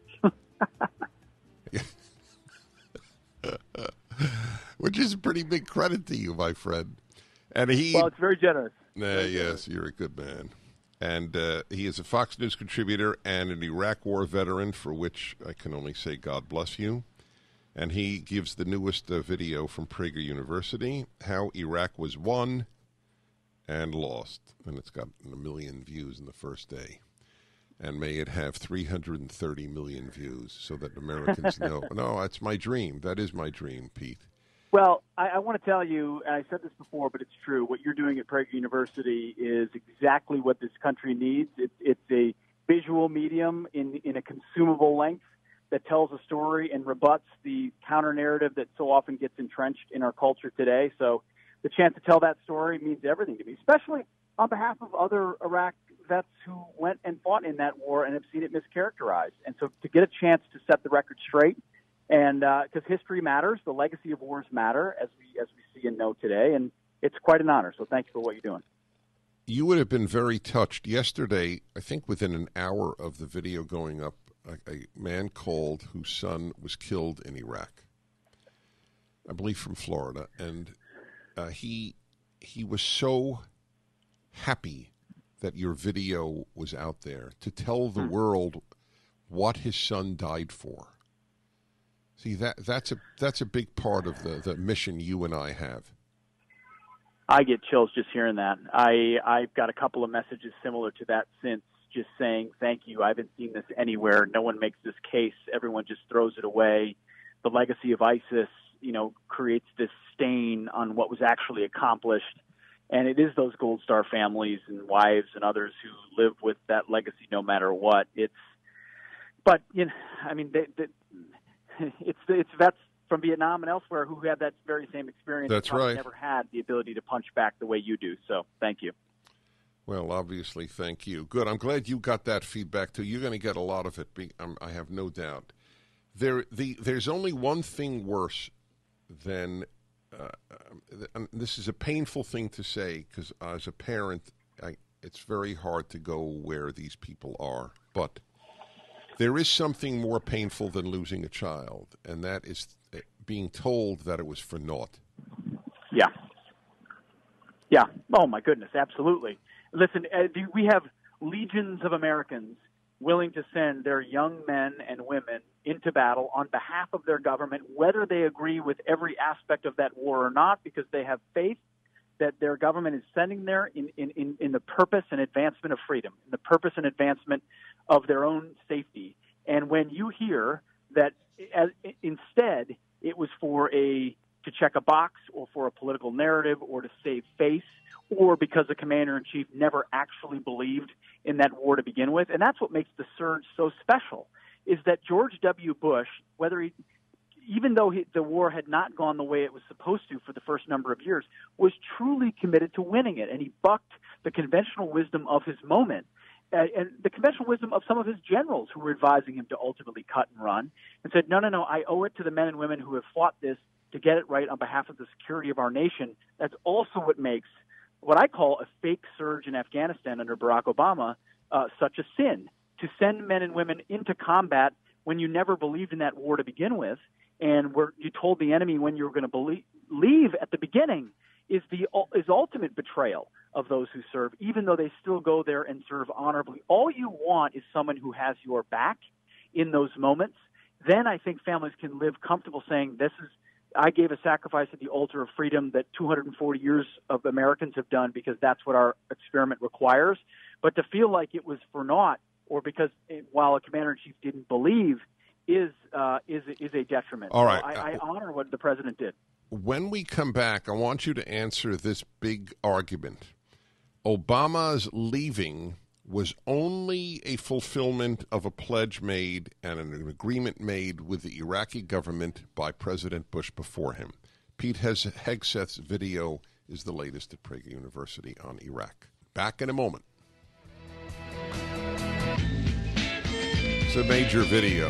Which is a pretty big credit to you, my friend. And well, it's very generous. Yes, you're a good man. And he is a Fox News contributor and an Iraq War veteran, for which I can only say God bless you. And he gives the newest video from Prager University, How Iraq Was Won and Lost. And it's got 1 million views in the first day. And may it have 330 million views so that Americans know. No, that's my dream. That is my dream, Pete. Well, I want to tell you, and I said this before, but it's true. What you're doing at Prager University is exactly what this country needs. It's a visual medium in a consumable length that tells a story and rebuts the counter-narrative that so often gets entrenched in our culture today. So the chance to tell that story means everything to me, especially on behalf of other Iraq vets who went and fought in that war and have seen it mischaracterized. And so to get a chance to set the record straight, and because history matters, the legacy of wars matter, as we see and know today, and it's quite an honor. So thank you for what you're doing. You would have been very touched. Yesterday, I think within an hour of the video going up, a man called whose son was killed in Iraq, I believe from Florida, and he was so happy that your video was out there to tell the world what his son died for. See, that's a big part of the mission you and I have. I get chills just hearing that. I've got a couple of messages similar to that since, just saying thank you. I haven't seen this anywhere. No one makes this case. Everyone just throws it away. The legacy of ISIS, creates this stain on what was actually accomplished. And it is those Gold Star families and wives and others who live with that legacy no matter what. It's vets from Vietnam and elsewhere who had that very same experience. That's right. Never had the ability to punch back the way you do. So thank you. Well, obviously, thank you. Good. I'm glad you got that feedback, too. You're going to get a lot of it, I have no doubt. There's only one thing worse than, this is a painful thing to say, because as a parent, it's very hard to go where these people are. But there is something more painful than losing a child, and that is being told that it was for naught. Yeah. Yeah. Oh, my goodness. Absolutely. Listen, we have legions of Americans willing to send their young men and women into battle on behalf of their government, whether they agree with every aspect of that war or not, because they have faith that their government is sending there in the purpose and advancement of freedom, in the purpose and advancement of their own safety. And when you hear that instead it was to check a box or for a political narrative or to save face or because the commander-in-chief never actually believed in that war to begin with, and that's what makes the surge so special, is that George W. Bush, even though the war had not gone the way it was supposed to for the first number of years, was truly committed to winning it, and he bucked the conventional wisdom of his moment and the conventional wisdom of some of his generals who were advising him to ultimately cut and run, and said, no, I owe it to the men and women who have fought this to get it right on behalf of the security of our nation. That's also what makes what I call a fake surge in Afghanistan under Barack Obama such a sin. To send men and women into combat when you never believed in that war to begin with, and where you told the enemy when you were going to leave at the beginning, is ultimate betrayal of those who serve, even though they still go there and serve honorably. All you want is someone who has your back in those moments. Then I think families can live comfortable saying, I gave a sacrifice at the altar of freedom that 240 years of Americans have done because that's what our experiment requires. But to feel like it was for naught, or because while a commander-in-chief didn't believe, is a detriment. All right. So I honor what the president did. When we come back, I want you to answer this big argument. Obama's leaving was only a fulfillment of a pledge made and an agreement made with the Iraqi government by President Bush before him. Pete Hegseth's video is the latest at Prager University on Iraq. Back in a moment. It's a major video.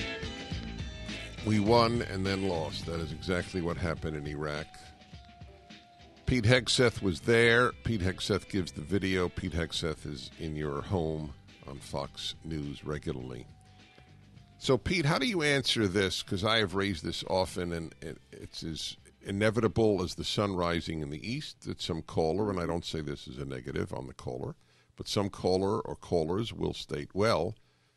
We won and then lost. That is exactly what happened in Iraq. Pete Hegseth was there. Pete Hegseth gives the video. Pete Hegseth is in your home on Fox News regularly. So, Pete, how do you answer this? Because I have raised this often, and it's as inevitable as the sun rising in the east that some caller, and I don't say this as a negative on the caller, but some caller or callers will state, well,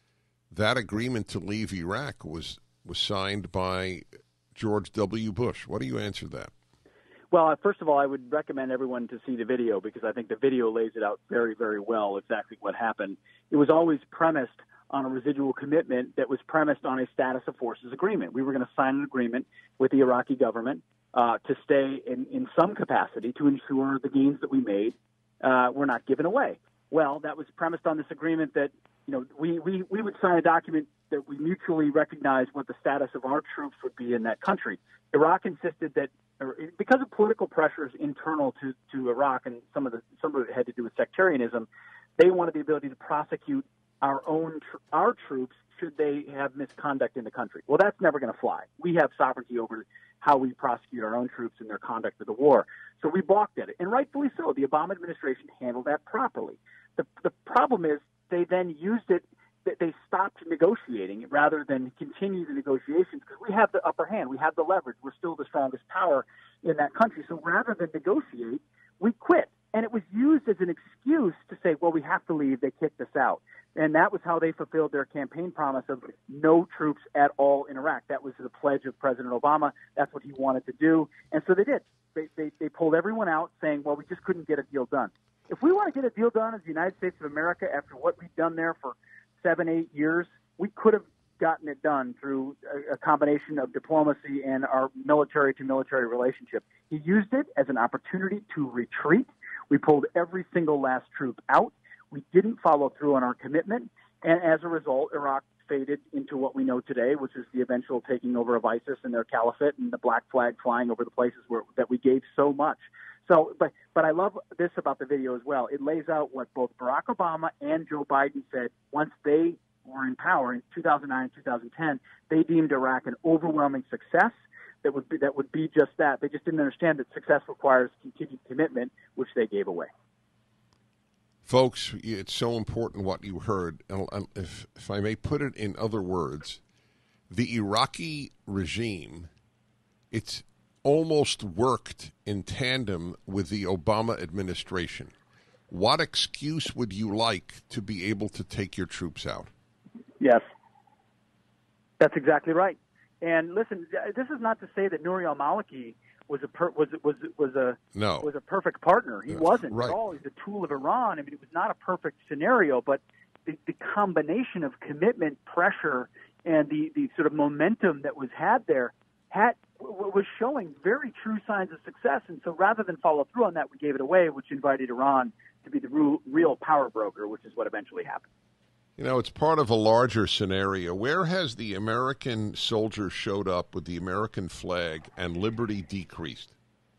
that agreement to leave Iraq was signed by George W. Bush. What do you answer that? Well, first of all, I would recommend everyone to see the video because I think the video lays it out very, very well exactly what happened. It was always premised on a residual commitment that was premised on a status of forces agreement. We were going to sign an agreement with the Iraqi government to stay in some capacity to ensure the gains that we made were not given away. Well, that was premised on this agreement that we would sign a document that we mutually recognized what the status of our troops would be in that country. Iraq insisted that, because of political pressures internal to Iraq, and some of it had to do with sectarianism, they wanted the ability to prosecute our troops should they have misconduct in the country. Well, that's never going to fly. We have sovereignty over how we prosecute our own troops and their conduct of the war. So we balked at it, and rightfully so. The Obama administration handled that properly. The problem is they then used it. They stopped negotiating rather than continue the negotiations because we have the upper hand. We have the leverage. We're still the strongest power in that country. So rather than negotiate, we quit. And it was used as an excuse to say, well, we have to leave. They kicked us out. And that was how they fulfilled their campaign promise of no troops at all in Iraq. That was the pledge of President Obama. That's what he wanted to do. And so they did. They pulled everyone out saying, well, we just couldn't get a deal done. If we want to get a deal done as the United States of America after what we've done there for 7-8 years, we could have gotten it done through a combination of diplomacy and our military-to-military relationship. He used it as an opportunity to retreat. We pulled every single last troop out. We didn't follow through on our commitment, and as a result, Iraq faded into what we know today, which is the eventual taking over of ISIS and their caliphate and the black flag flying over the places that we gave so much. So, but I love this about the video as well. It lays out what both Barack Obama and Joe Biden said once they were in power in 2009, 2010. They deemed Iraq an overwhelming success that would be just that. They just didn't understand that success requires continued commitment, which they gave away. Folks, it's so important what you heard. If I may put it in other words, the Iraqi regime, it's almost worked in tandem with the Obama administration. What excuse would you like to be able to take your troops out? Yes, that's exactly right. And listen, this is not to say that Nouri al-Maliki was a perfect partner. He wasn't right. at all. He's a tool of Iran. I mean, it was not a perfect scenario, but the combination of commitment, pressure, and the sort of momentum that was had there was showing very true signs of success. And so rather than follow through on that, we gave it away, which invited Iran to be the real power broker, which is what eventually happened. You know, it's part of a larger scenario. Where has the American soldier showed up with the American flag and liberty decreased?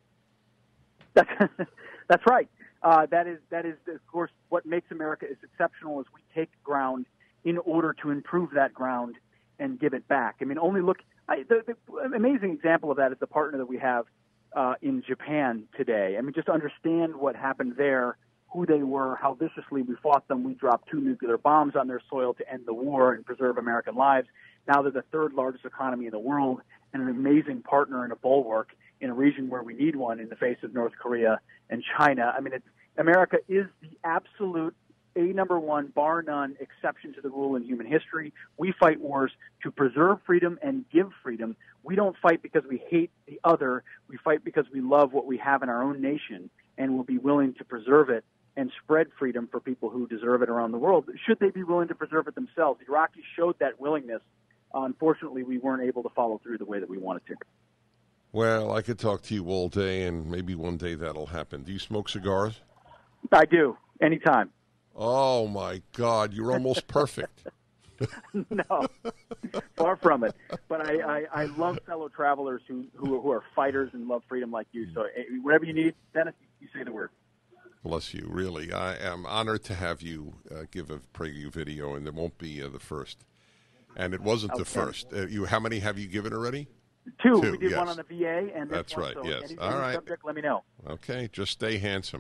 That's right. That is, of course, what makes America is exceptional is we take ground in order to improve that ground and give it back. I mean, only look. The amazing example of that is the partner that we have in Japan today. I mean, just understand what happened there, who they were, how viciously we fought them. We dropped 2 nuclear bombs on their soil to end the war and preserve American lives. Now they're the 3rd largest economy in the world and an amazing partner and a bulwark in a region where we need one in the face of North Korea and China. I mean, America is the absolute number one, bar none, exception to the rule in human history. We fight wars to preserve freedom and give freedom. We don't fight because we hate the other. We fight because we love what we have in our own nation and will be willing to preserve it and spread freedom for people who deserve it around the world, should they be willing to preserve it themselves. The Iraqis showed that willingness. Unfortunately, we weren't able to follow through the way that we wanted to. Well, I could talk to you all day, and maybe one day that'll happen. Do you smoke cigars? I do, anytime. Oh, my God, you're almost perfect. No, far from it. But I love fellow travelers who are fighters and love freedom like you. So whatever you need, Dennis, you say the word. Bless you, really. I am honored to have you give a PragerU video, and it won't be the first. And it wasn't the first. How many have you given already? Two. We did one on the VA, and this that's one, right. So yes. any all right. Subject, let me know. Okay. Just stay handsome.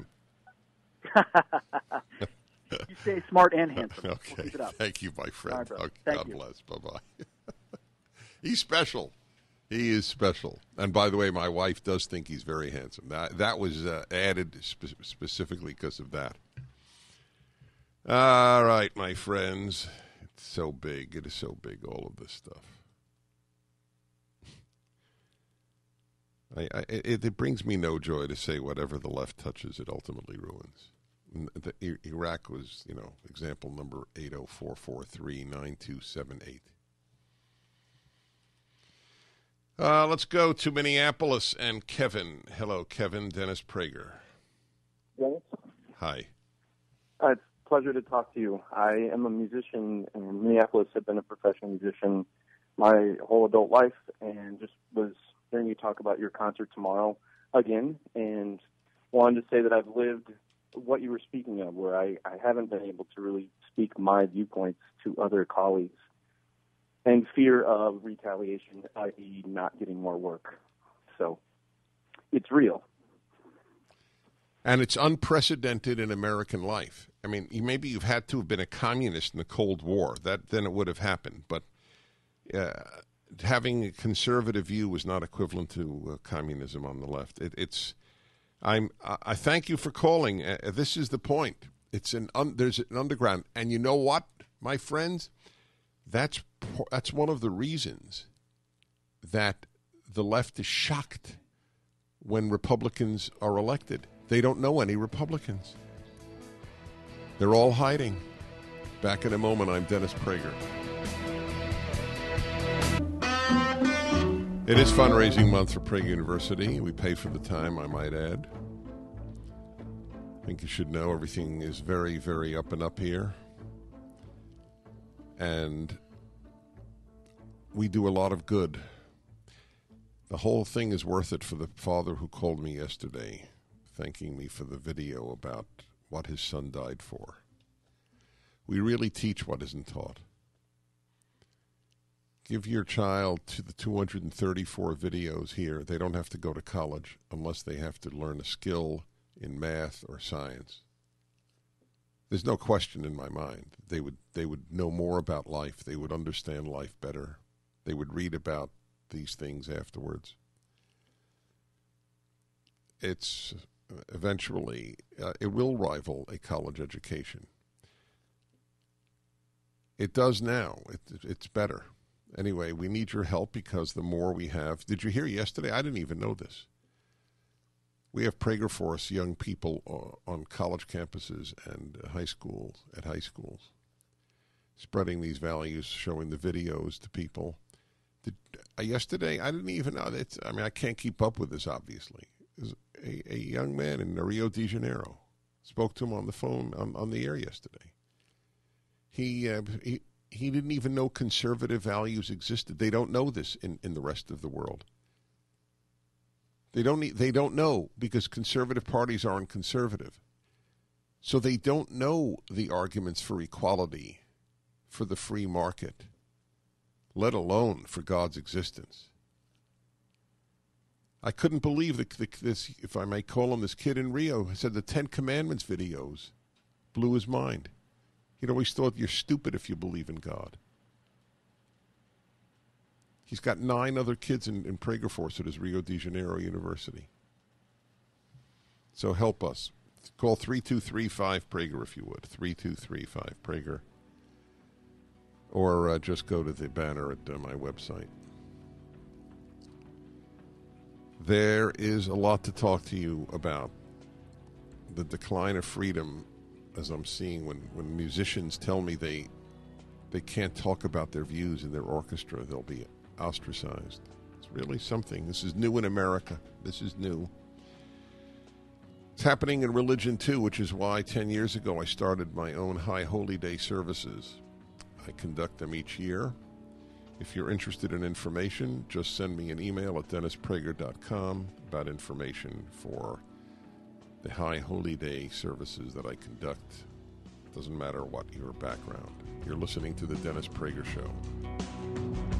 You stay smart and handsome. Okay. We'll keep it up. Thank you, my friend. Right, okay. Thank God you. bless. Bye-bye. He's special. He is special. And by the way, my wife does think he's very handsome. That was added specifically because of that. All right, my friends. It's so big. It is so big, all of this stuff. It brings me no joy to say whatever the left touches, it ultimately ruins. Iraq was, example number 804439278. Let's go to Minneapolis and Kevin. Hello, Kevin. Dennis Prager. Dennis? Hi. It's a pleasure to talk to you. I am a musician in Minneapolis. I've been a professional musician my whole adult life, and just was hearing you talk about your concert tomorrow again, and wanted to say that I've lived what you were speaking of, where I haven't been able to really speak my viewpoints to other colleagues, and fear of retaliation, i.e. not getting more work. So it's real. And it's unprecedented in American life. I mean, maybe you've had to have been a communist in the Cold War. Then it would have happened. But having a conservative view was not equivalent to communism on the left. I thank you for calling. This is the point. There's an underground. And you know what, my friends? That's one of the reasons that the left is shocked when Republicans are elected. They don't know any Republicans. They're all hiding. Back in a moment, I'm Dennis Prager. It is fundraising month for Prager University. We pay for the time, I might add. I think you should know everything is very, very up and up here. And we do a lot of good. The whole thing is worth it for the father who called me yesterday, thanking me for the video about what his son died for. We really teach what isn't taught. Give your child to the 234 videos here. They don't have to go to college unless they have to learn a skill in math or science. There's no question in my mind. They would know more about life. They would understand life better. They would read about these things afterwards. It's eventually, it will rival a college education. It does now. It's better. Anyway, we need your help because the more we have. Did you hear yesterday? I didn't even know this. We have Prager Force young people on college campuses and high schools. spreading these values, showing the videos to people. Yesterday, I didn't even know that. I mean, I can't keep up with this, obviously. A young man in Rio de Janeiro spoke to him on the phone, on the air yesterday. He didn't even know conservative values existed. They don't know this in the rest of the world. They don't know because conservative parties aren't conservative. So they don't know the arguments for equality, for the free market, let alone for God's existence. I couldn't believe this, if I may call him, this kid in Rio said the 10 Commandments videos blew his mind. He'd always thought you're stupid if you believe in God. He's got 9 other kids in Prager Force at his Rio de Janeiro University. So help us. Call 323-5-PRAGER if you would. 323-5-PRAGER. Or just go to the banner at my website. There is a lot to talk to you about. The decline of freedom, as I'm seeing when musicians tell me they can't talk about their views in their orchestra, they'll be ostracized. It's really something. This is new in America. This is new. It's happening in religion too, which is why 10 years ago I started my own High Holy Day services. I conduct them each year. If you're interested in information, just send me an email at dennisprager.com about information for the High Holy Day services that I conduct. Doesn't matter what your background. You're listening to the Dennis Prager Show.